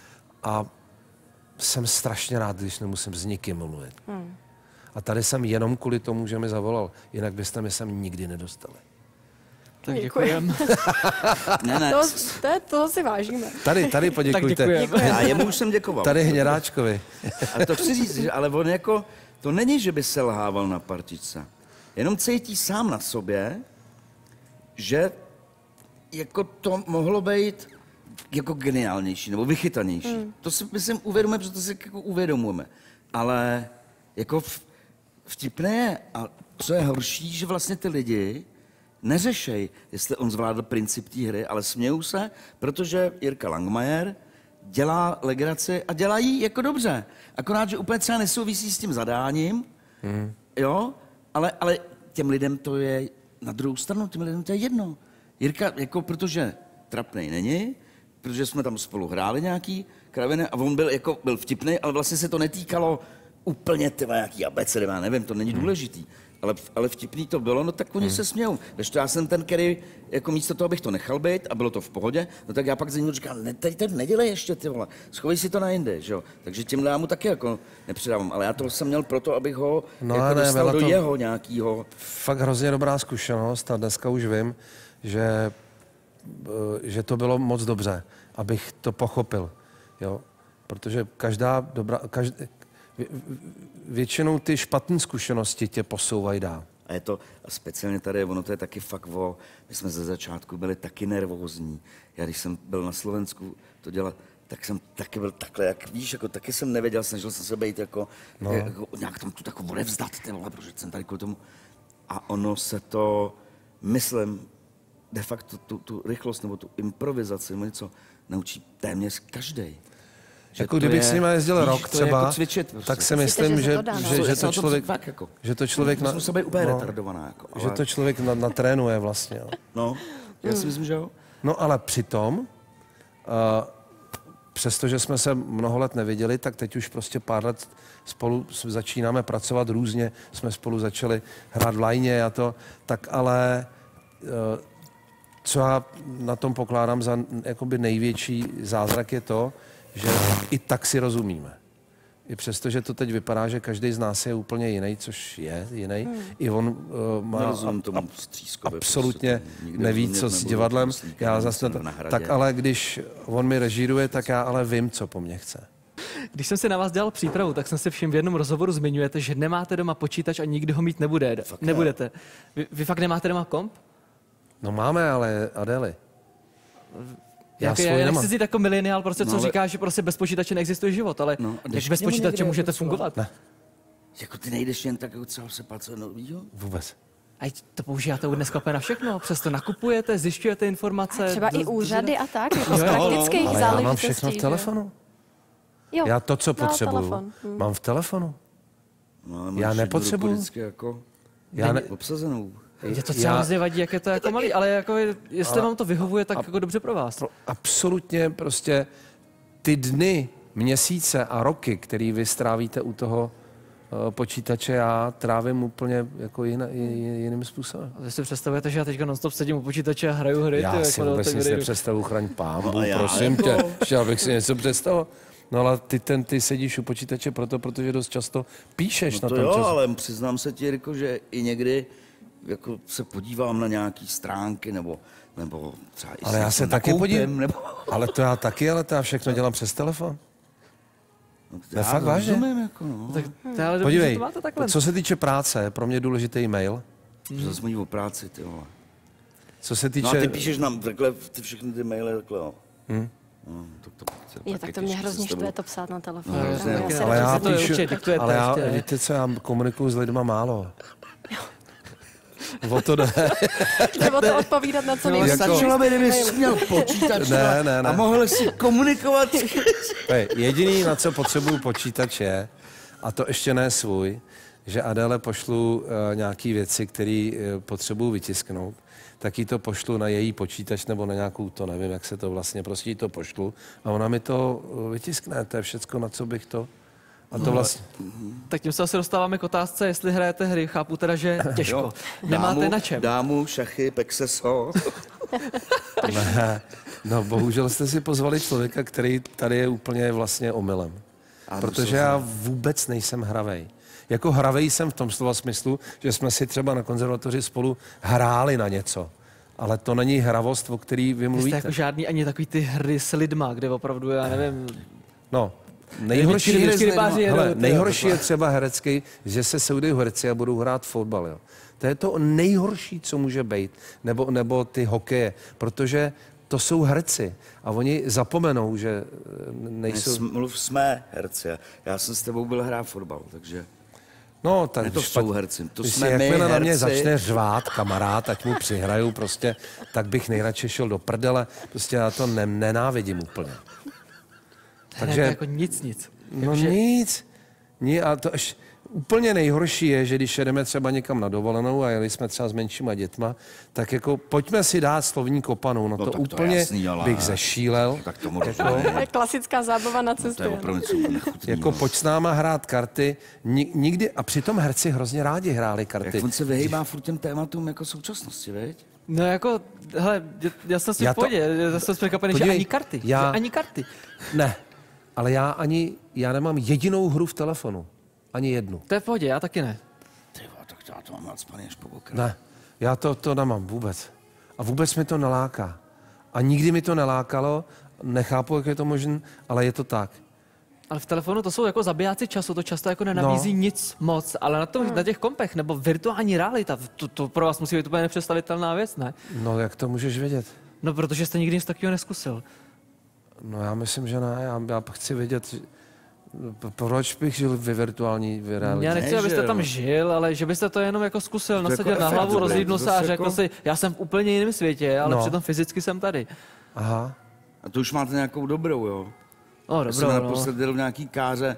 a jsem strašně rád, když nemusím s nikým mluvit. Hmm. A tady jsem jenom kvůli tomu, že mi zavolal, jinak byste mi sem nikdy nedostali. Tak Děkuji. děkujem. Ne, ne, To, to, je- toho si vážíme. Tady, tady Tak poděkujte. děkujem. já jemu už jsem děkoval. Tady Hněráčkovi. Ale to chci říct, že, ale on jako, to není, že by se lhával na partičce. Jenom cítí sám na sobě, že jako to mohlo být jako geniálnější nebo vychytanější. Hmm. To si myslím uvědomujeme, protože to si jako uvědomujeme. Ale jako v, vtipné je, a co je horší, že vlastně ty lidi neřešej, jestli on zvládl princip té hry, ale smějou se, protože Jirka Langmajer dělá legraci a dělá jí jako dobře. Akorát, že úplně třeba nesouvisí s tím zadáním, hmm. jo, ale, ale těm lidem to je na druhou stranu, těm lidem to je jedno. Jirka, jako protože trapnej není, protože jsme tam spolu hráli nějaký kraviny a on byl, jako, byl vtipný, ale vlastně se to netýkalo úplně tyva nějaký abecedy, já nevím, to není důležitý. Ale, ale vtipný to bylo, no tak oni hmm. se smějou. Když to já jsem ten, který jako místo toho, abych to nechal být a bylo to v pohodě, no tak já pak za ním říkal, ne, tady to nedělej ještě, ty vole, schovej si to na jinde, že jo. Takže tímhle já mu taky jako nepředávám, ale já to jsem měl proto, abych ho no jako ne, dostal do to jeho nějakýho. Fakt hrozně dobrá zkušenost a dneska už vím, že, že to bylo moc dobře, abych to pochopil, jo. Protože každá dobrá, každá, většinou ty špatné zkušenosti tě posouvají dál. A je to, a speciálně tady, ono to je taky fakt o, my jsme ze začátku byli taky nervózní. Já když jsem byl na Slovensku to dělat, tak jsem taky byl takhle, jak víš, jako taky jsem nevěděl, snažil jsem se být jako, no. jako nějak tam tu takovou odevzdat, ty vole, protože jsem tady kvůli tomu. A ono se to, myslím, de facto tu, tu rychlost nebo tu improvizaci nebo něco naučí téměř každý. Jako kdybych s nimi jezdil víš, rok třeba, jako cvičit, prostě. tak si myslím, že, dá, no. že, že, to to člověk, fakt, jako. že to člověk, na, musí být úplně no, retardovaná. Jako, ale... že to člověk na, natrénuje vlastně. Jo. No, já si myslím, že jo. No ale přitom, uh, přestože jsme se mnoho let neviděli, tak teď už prostě pár let spolu začínáme pracovat různě, jsme spolu začali hrát v lajně a to, tak ale uh, co já na tom pokládám za jakoby největší zázrak je to, že i tak si rozumíme. I přesto, že to teď vypadá, že každý z nás je úplně jiný, což je jiný, hmm. i on uh, má tomu ab, absolutně prostě neví, co s divadlem. Já zase to, tak ale když on mi režíruje, tak já ale vím, co po mně chce. Když jsem si na vás dělal přípravu, tak jsem si všim v jednom rozhovoru zmiňujete, že nemáte doma počítač a nikdy ho mít nebude, fakt nebudete. Vy, vy fakt nemáte doma komp? No máme, ale Adély. Já, jak, já nechci říct jako mileniál, prostě, no, co ale... říká, že prostě bez počítače neexistuje život, ale no, jak bez počítače můžete fungovat? Ne. Jako ty nejdeš jen tak jako třeba se pát no, jo? Vůbec. A to používáte dneska na všechno, přesto nakupujete, zjišťujete informace. A třeba do, i úřady do... a tak, jako jo, z praktických no, ale záležitostí. já mám všechno v telefonu. Jo, já to, co potřebuju, telefon. Hmm. mám v telefonu. No, já nepotřebuju. Jako já ne... obsazenou. Je to třeba hrozně vadí, jak je to jako malý, ale jako jestli ale... vám to vyhovuje, tak a... jako dobře pro vás. Absolutně prostě ty dny, měsíce a roky, který vy strávíte u toho uh, počítače, já trávím úplně jako jiná, jiným způsobem. A vy si představujete, že já teďka non-stop sedím u počítače a hraju hry? Já ty, si jako vůbec nic nepředstavu, chraň pámbu, no prosím jako... tě, chtěl bych si něco představil. No ale ty, ten, ty sedíš u počítače proto, protože dost často píšeš no na to tom jo, času. Ale přiznám se ti, Jirko, že i někdy jako se podívám na nějaký stránky, nebo, nebo třeba i ale já se taky podívám, nebo... ale to já taky, ale to já všechno dělám přes telefon. No, to je fakt vážně. Jako, no. Tak, ale podívej, to máte takhle. Co se týče práce, pro mě důležitý e-mail. Hmm. Zase mluví o práci, ty vole. Co se týče... No a ty píšeš nám takhle, ty všechny ty maily takhle, jo. Hmm. No, to, to, to, je, tak to mě hrozně štve to psát na telefonu. No, já já ale já píšu, určitě, ale já, víte co, já komunikuju s lidma málo. O to ne. Nebo to odpovídat na co nejvíc. No, stačilo by, kdyby jsi měl počítač ne, ne, ne. a mohl si komunikovat. Hey, jediný, na co potřebuju počítač je, a to ještě ne svůj, že Adéle pošlu uh, nějaký věci, které uh, potřebuju vytisknout, tak jí to pošlu na její počítač nebo na nějakou, to nevím, jak se to vlastně, prostě jí to pošlu a ona mi to uh, vytiskne, to je všecko, na co bych to... A to vlastně... Tak tím se asi dostáváme k otázce, jestli hrajete hry. Chápu teda, že těžko. Jo, nemáte dámu, na čem. Dámu, šachy, pexeso. Ne, no bohužel jste si pozvali člověka, který tady je úplně vlastně omylem. A protože já vůbec nejsem hravej. Jako hravej jsem v tom slova smyslu, že jsme si třeba na konzervatoři spolu hráli na něco. Ale to není hravost, o který vy mluvíte. Vy jste jako žádný ani takový ty hry s lidma, kde opravdu, já nevím... No, nejhorší, hele, nejhorší je třeba herecký, že se sejdejí herci a budou hrát fotbal. Jo. To je to nejhorší, co může být. Nebo, nebo ty hokeje, protože to jsou herci a oni zapomenou, že nejsou... Ne, mluv, jsme herci. Já jsem s tebou byl hrát fotbal, takže... No, tak ne, to špat... jsou herci. To jsme my, jakmile herci. Na mě začne řvát kamarád, ať mu přihraju, prostě, tak bych nejradši šel do prdele. Prostě já to ne, nenávidím úplně. Takže jako nic, nic. No že... nic. Ní, a to až, úplně nejhorší je, že když jedeme třeba někam na dovolenou a jeli jsme třeba s menšíma dětma, tak jako pojďme si dát slovní kopanou. No, No to tak to úplně jasný, ale- bych zešílel. Tak tomu Jako- rozumím. To je klasická zábava na To cestě. je opravdu něco nechutný. Jako no. pojď s náma hrát karty. Ni- nikdy, a přitom herci hrozně rádi hráli karty. Jak on se vyhýbá furt těm tématům jako současnosti, veď? No jako, hele, já- já jsem si Já v to- pohodě, já jsem překvapený, že Podívej, ani karty, já- že ani karty. Ne, ale já ani, já nemám jedinou hru v telefonu. Ani jednu. To je v pohodě, já taky ne. Ty vole, tak já to mám nadspaný až po boku. Ne, já to, to nemám vůbec. A vůbec mi to neláká. A nikdy mi to nelákalo, nechápu, jak je to možné, ale je to tak. Ale v telefonu to jsou jako zabijáci času, to často jako nenabízí No. nic moc, ale na, tom, na těch kompech nebo virtuální realita, to, to pro vás musí být úplně nepředstavitelná věc, ne? No, jak to můžeš vědět? No, protože jste nikdy nic takového neskusil. No, já myslím, že ne. Já, já chci vědět, p- proč bych žil ve virtuální realitě. Já nechci, Ne, abyste že tam jo. žil, ale že byste to jenom jako zkusil, nasadil jako na efekt hlavu, dobrý, rozlídnul to se a zase řekl jako- si, já jsem v úplně jiném světě, ale No. přitom fyzicky jsem tady. Aha. A to už máte nějakou dobrou, jo? O, Já jsem dobro, no. naposled byl v nějaký káře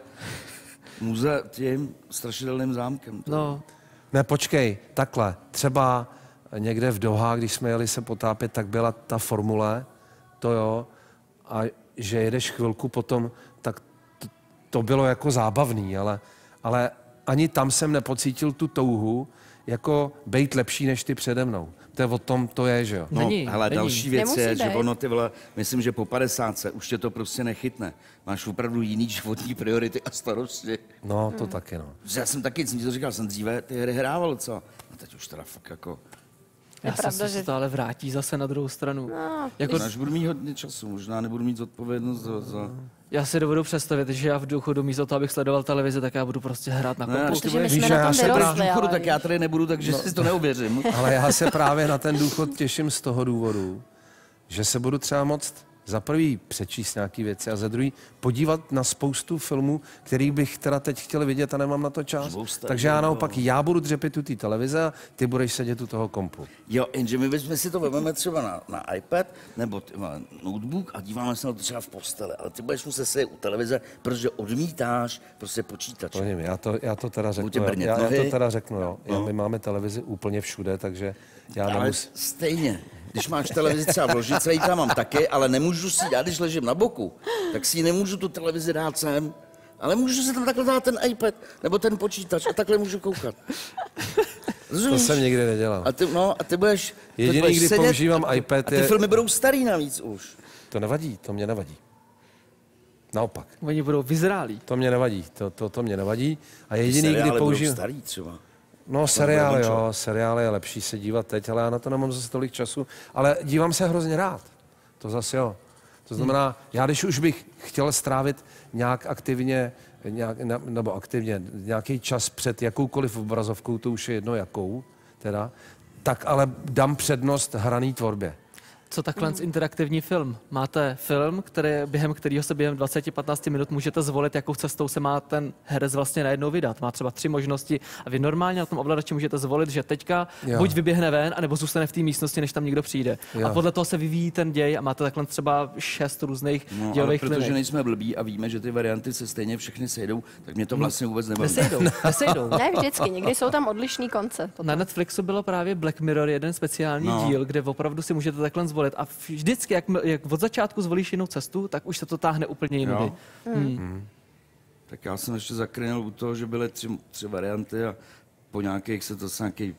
muze tím strašidelným zámkem. To- no. Ne, počkej, takhle. Třeba někde v Doha, když jsme jeli se potápět, tak byla ta formule, to jo, a že jedeš chvilku potom, tak to, to bylo jako zábavný, ale, ale ani tam jsem nepocítil tu touhu, jako bejt lepší než ty přede mnou. To je o tom, to je, že jo. No, Není, hele, není. další věc Nemusí je, že být. ono, ty vole, myslím, že po padesátce už tě to prostě nechytne. Máš opravdu jiný životní priority a starosti. No, to taky, no. Protože já jsem taky, jsem ti to říkal, jsem dříve ty hry hrával, co? A teď už teda fakt jako... Já pravda, jsem že- se to ale vrátí zase na druhou stranu. No, Jako, Možná, že budu mít hodně času, možná nebudu mít zodpovědnost za... za... já si dovedu představit, že já v důchodu místo toho, abych sledoval televizi, tak já budu prostě hrát na Ne, kompu. až ty protože my budeš- jsme Víš, na já tom jsem Budeš v vyrostli, důchodu, ale... tak já tady nebudu, takže si to neuvěřím. Ale já se právě na ten důchod těším z toho důvodu, že se budu třeba moct za prvý přečíst nějaký věci a za druhý podívat na spoustu filmů, který bych teda teď chtěl vidět a nemám na to čas. Spousta, Takže já jo. naopak, já budu dřepit u té televize a ty budeš sedět u toho kompu. Jo, jenže my bychom si to vezmeme třeba na, na iPad nebo ty, na notebook a díváme se na to třeba v posteli, ale ty budeš muset sedět u televize, protože odmítáš prostě počítač. To nevím, já to, já to teda řeknu. tě Jo. brnět Já, já nohy. to teda řeknu, jo. Já, No. my máme televizi úplně všude, takže já Ale nemusím. stejně, když máš televizi třeba v ložice, ji tam mám taky, ale nemůžu si dát, když ležím na boku, tak si ji nemůžu tu televizi dát sem, ale můžu si tam takhle dát ten iPad nebo ten počítač a takhle můžu koukat. To Rozumíš? jsem nikdy nedělal. A ty, no, a ty budeš... ty Jediný, budeš kdy sedět používám a ty, iPad, a ty je- filmy budou starý navíc už. To nevadí, to mě nevadí. Naopak, Oni budou vyzrálí. to mě nevadí, to, to, to mě nevadí. A Ty jediný, kdy seriály budou používám... starý třeba. No, seriály, Nebo jo, seriály je lepší se dívat teď, ale já na to nemám zase tolik času. Ale dívám se hrozně rád. To zase jo. To znamená, já když už bych chtěl strávit nějak aktivně, nějak, ne- nebo aktivně nějaký čas před jakoukoliv obrazovkou, to už je jedno jakou, teda, tak ale dám přednost hraný tvorbě. Co takhle z interaktivní film? Máte film, který, během kterého se během dvacet až patnáct minut můžete zvolit, jakou cestou se má ten herec vlastně najednou vydat. Má třeba tři možnosti a vy normálně na tom ovladači můžete zvolit, že teďka Jo. buď vyběhne ven, anebo zůstane v té místnosti, než tam někdo přijde. Jo. A podle toho se vyvíjí ten děj a máte takhle třeba šest různých No, ale dějových protože linek. nejsme blbí a víme, že ty varianty se stejně všechny sejdou, tak mě to vlastně vůbec nebaví. Nesejdou, nesejdou. Ne vždycky, někdy jsou tam odlišný konce. Na Netflixu bylo právě Black Mirror, jeden speciální No. díl, kde opravdu si můžete takhle zvolit. A vždycky, jak, jak od začátku zvolíš jinou cestu, tak už se to táhne úplně jinudy. Jo. Hmm. Tak já jsem ještě zakryl u toho, že byly tři, tři varianty a po nějakých se to nějaký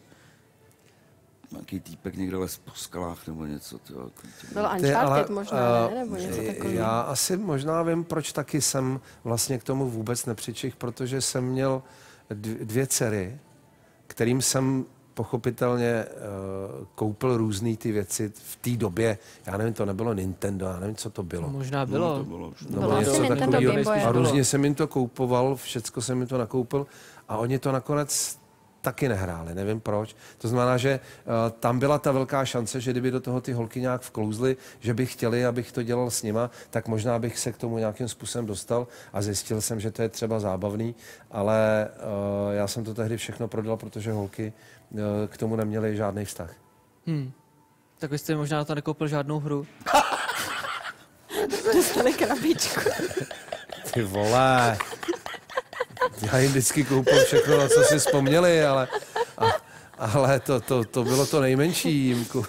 nějaký týpek někde les po skalách nebo něco. Tyjo. Bylo Ty, ale, Uncharted možná, eh, ne? Nebo něco takového. Já asi možná vím, proč taky jsem vlastně k tomu vůbec nepřičich, protože jsem měl dv- dvě dcery, kterým jsem pochopitelně uh, koupil různé ty věci v té době. Já nevím, to nebylo Nintendo, já nevím, co to bylo. Možná No, bylo. to bylo už. To bylo asi něco Nintendo takového. Game Boy. A různě jsem jim to koupoval, všecko jsem jim to nakoupil a oni to nakonec taky nehráli, nevím proč. To znamená, že uh, tam byla ta velká šance, že kdyby do toho ty holky nějak vklouzly, že by chtěli, abych to dělal s nima, tak možná bych se k tomu nějakým způsobem dostal a zjistil jsem, že to je třeba zábavný, ale uh, já jsem to tehdy všechno prodal, protože holky uh, k tomu neměly žádný vztah. Hmm. Tak vy jste možná na to nekoupil žádnou hru. Dostali krabičku. Ty vole. Já jim vždycky koupím všechno, na co si vzpomněli, ale, a, ale to, to, to bylo to nejmenší jímku.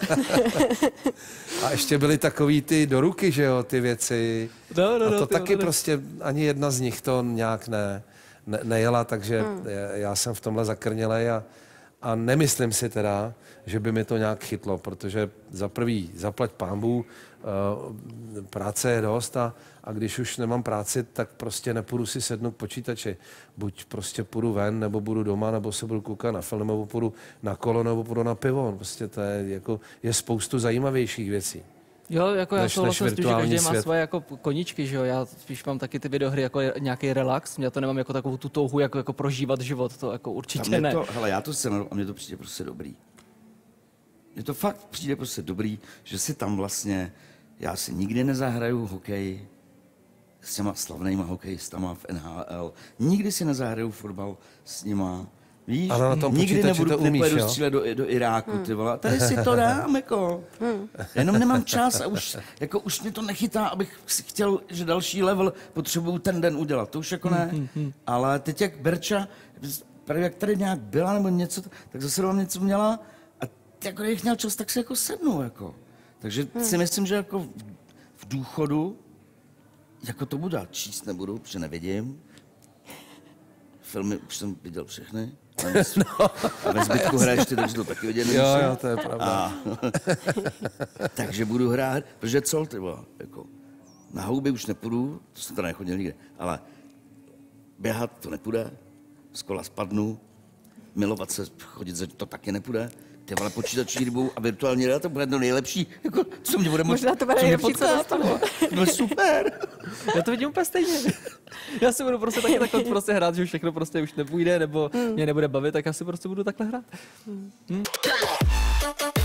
A ještě byly takový ty do ruky, že jo, ty věci. No, no, a to no, taky no, prostě ani jedna z nich to nějak ne, ne, nejela, takže Hmm. já jsem v tomhle zakrnělej a, a nemyslím si teda, že by mi to nějak chytlo, protože za prvý zaplať pánbů, uh, práce je dost a, a když už nemám práci, tak prostě nepůjdu si sednout k počítači. Buď prostě půjdu ven, nebo budu doma, nebo se budu koukat na film, nebo půjdu na kolo, nebo půjdu na pivo. Prostě to je, jako, je spoustu zajímavějších věcí. Jo, jako já Než- souhlasím než s tím, že virtuální každý má svět. svoje jako koníčky, že jo. Já spíš mám taky ty videohry jako nějaký relax. Já to nemám jako takovou tu touhu, jako, jako prožívat život, to jako A určitě mě ne. to, hele, já to jsem a mně to přijde prostě dobrý. Mně to fakt přijde prostě dobrý, že si tam vlastně, já si nikdy nezahraju hokej s těma slavnýma hokejistama v N H L. Nikdy si nezahraju fotbal s nima. Víš, Ale na tom nikdy počítači nebudu, to umíš, nepojedu jo? střílet do, do Iráku, ty vole. Tady si to dám, jako. Jenom nemám čas a už, jako, už mě to nechytá, abych si chtěl, že další level potřebuju ten den udělat. To už jako ne. Ale teď jak Berča, právě jak tady nějak byla nebo něco, tak zase vám něco měla a jako kdybych měl čas, tak si jako sednu, jako. Takže si myslím, že jako v, v důchodu jako to budu, číst nebudu, protože nevidím. Filmy už jsem viděl všechny. No. A ve zbytku hraješ ty, takže to taky vidět nemusím. Jo, jo, to je pravda. A, takže budu hrát, protože co, ty vole, jako, na houby už nepůjdu, to jsem teda nechodil nikde, ale běhat to nepůjde, z kola spadnu, milovat se, chodit za to taky nepůjde. Ty vole, počítačí hudbu a virtuální realita, to bude to nejlepší, jako, co mě bude moc, Možná to bude co mě nejlepší, co potká, dostanu. to bude super. Já to vidím úplně stejně. Já si budu prostě taky takhle prostě hrát, že už všechno prostě už nepůjde, nebo mě nebude bavit, tak já si prostě budu takhle hrát. Hmm.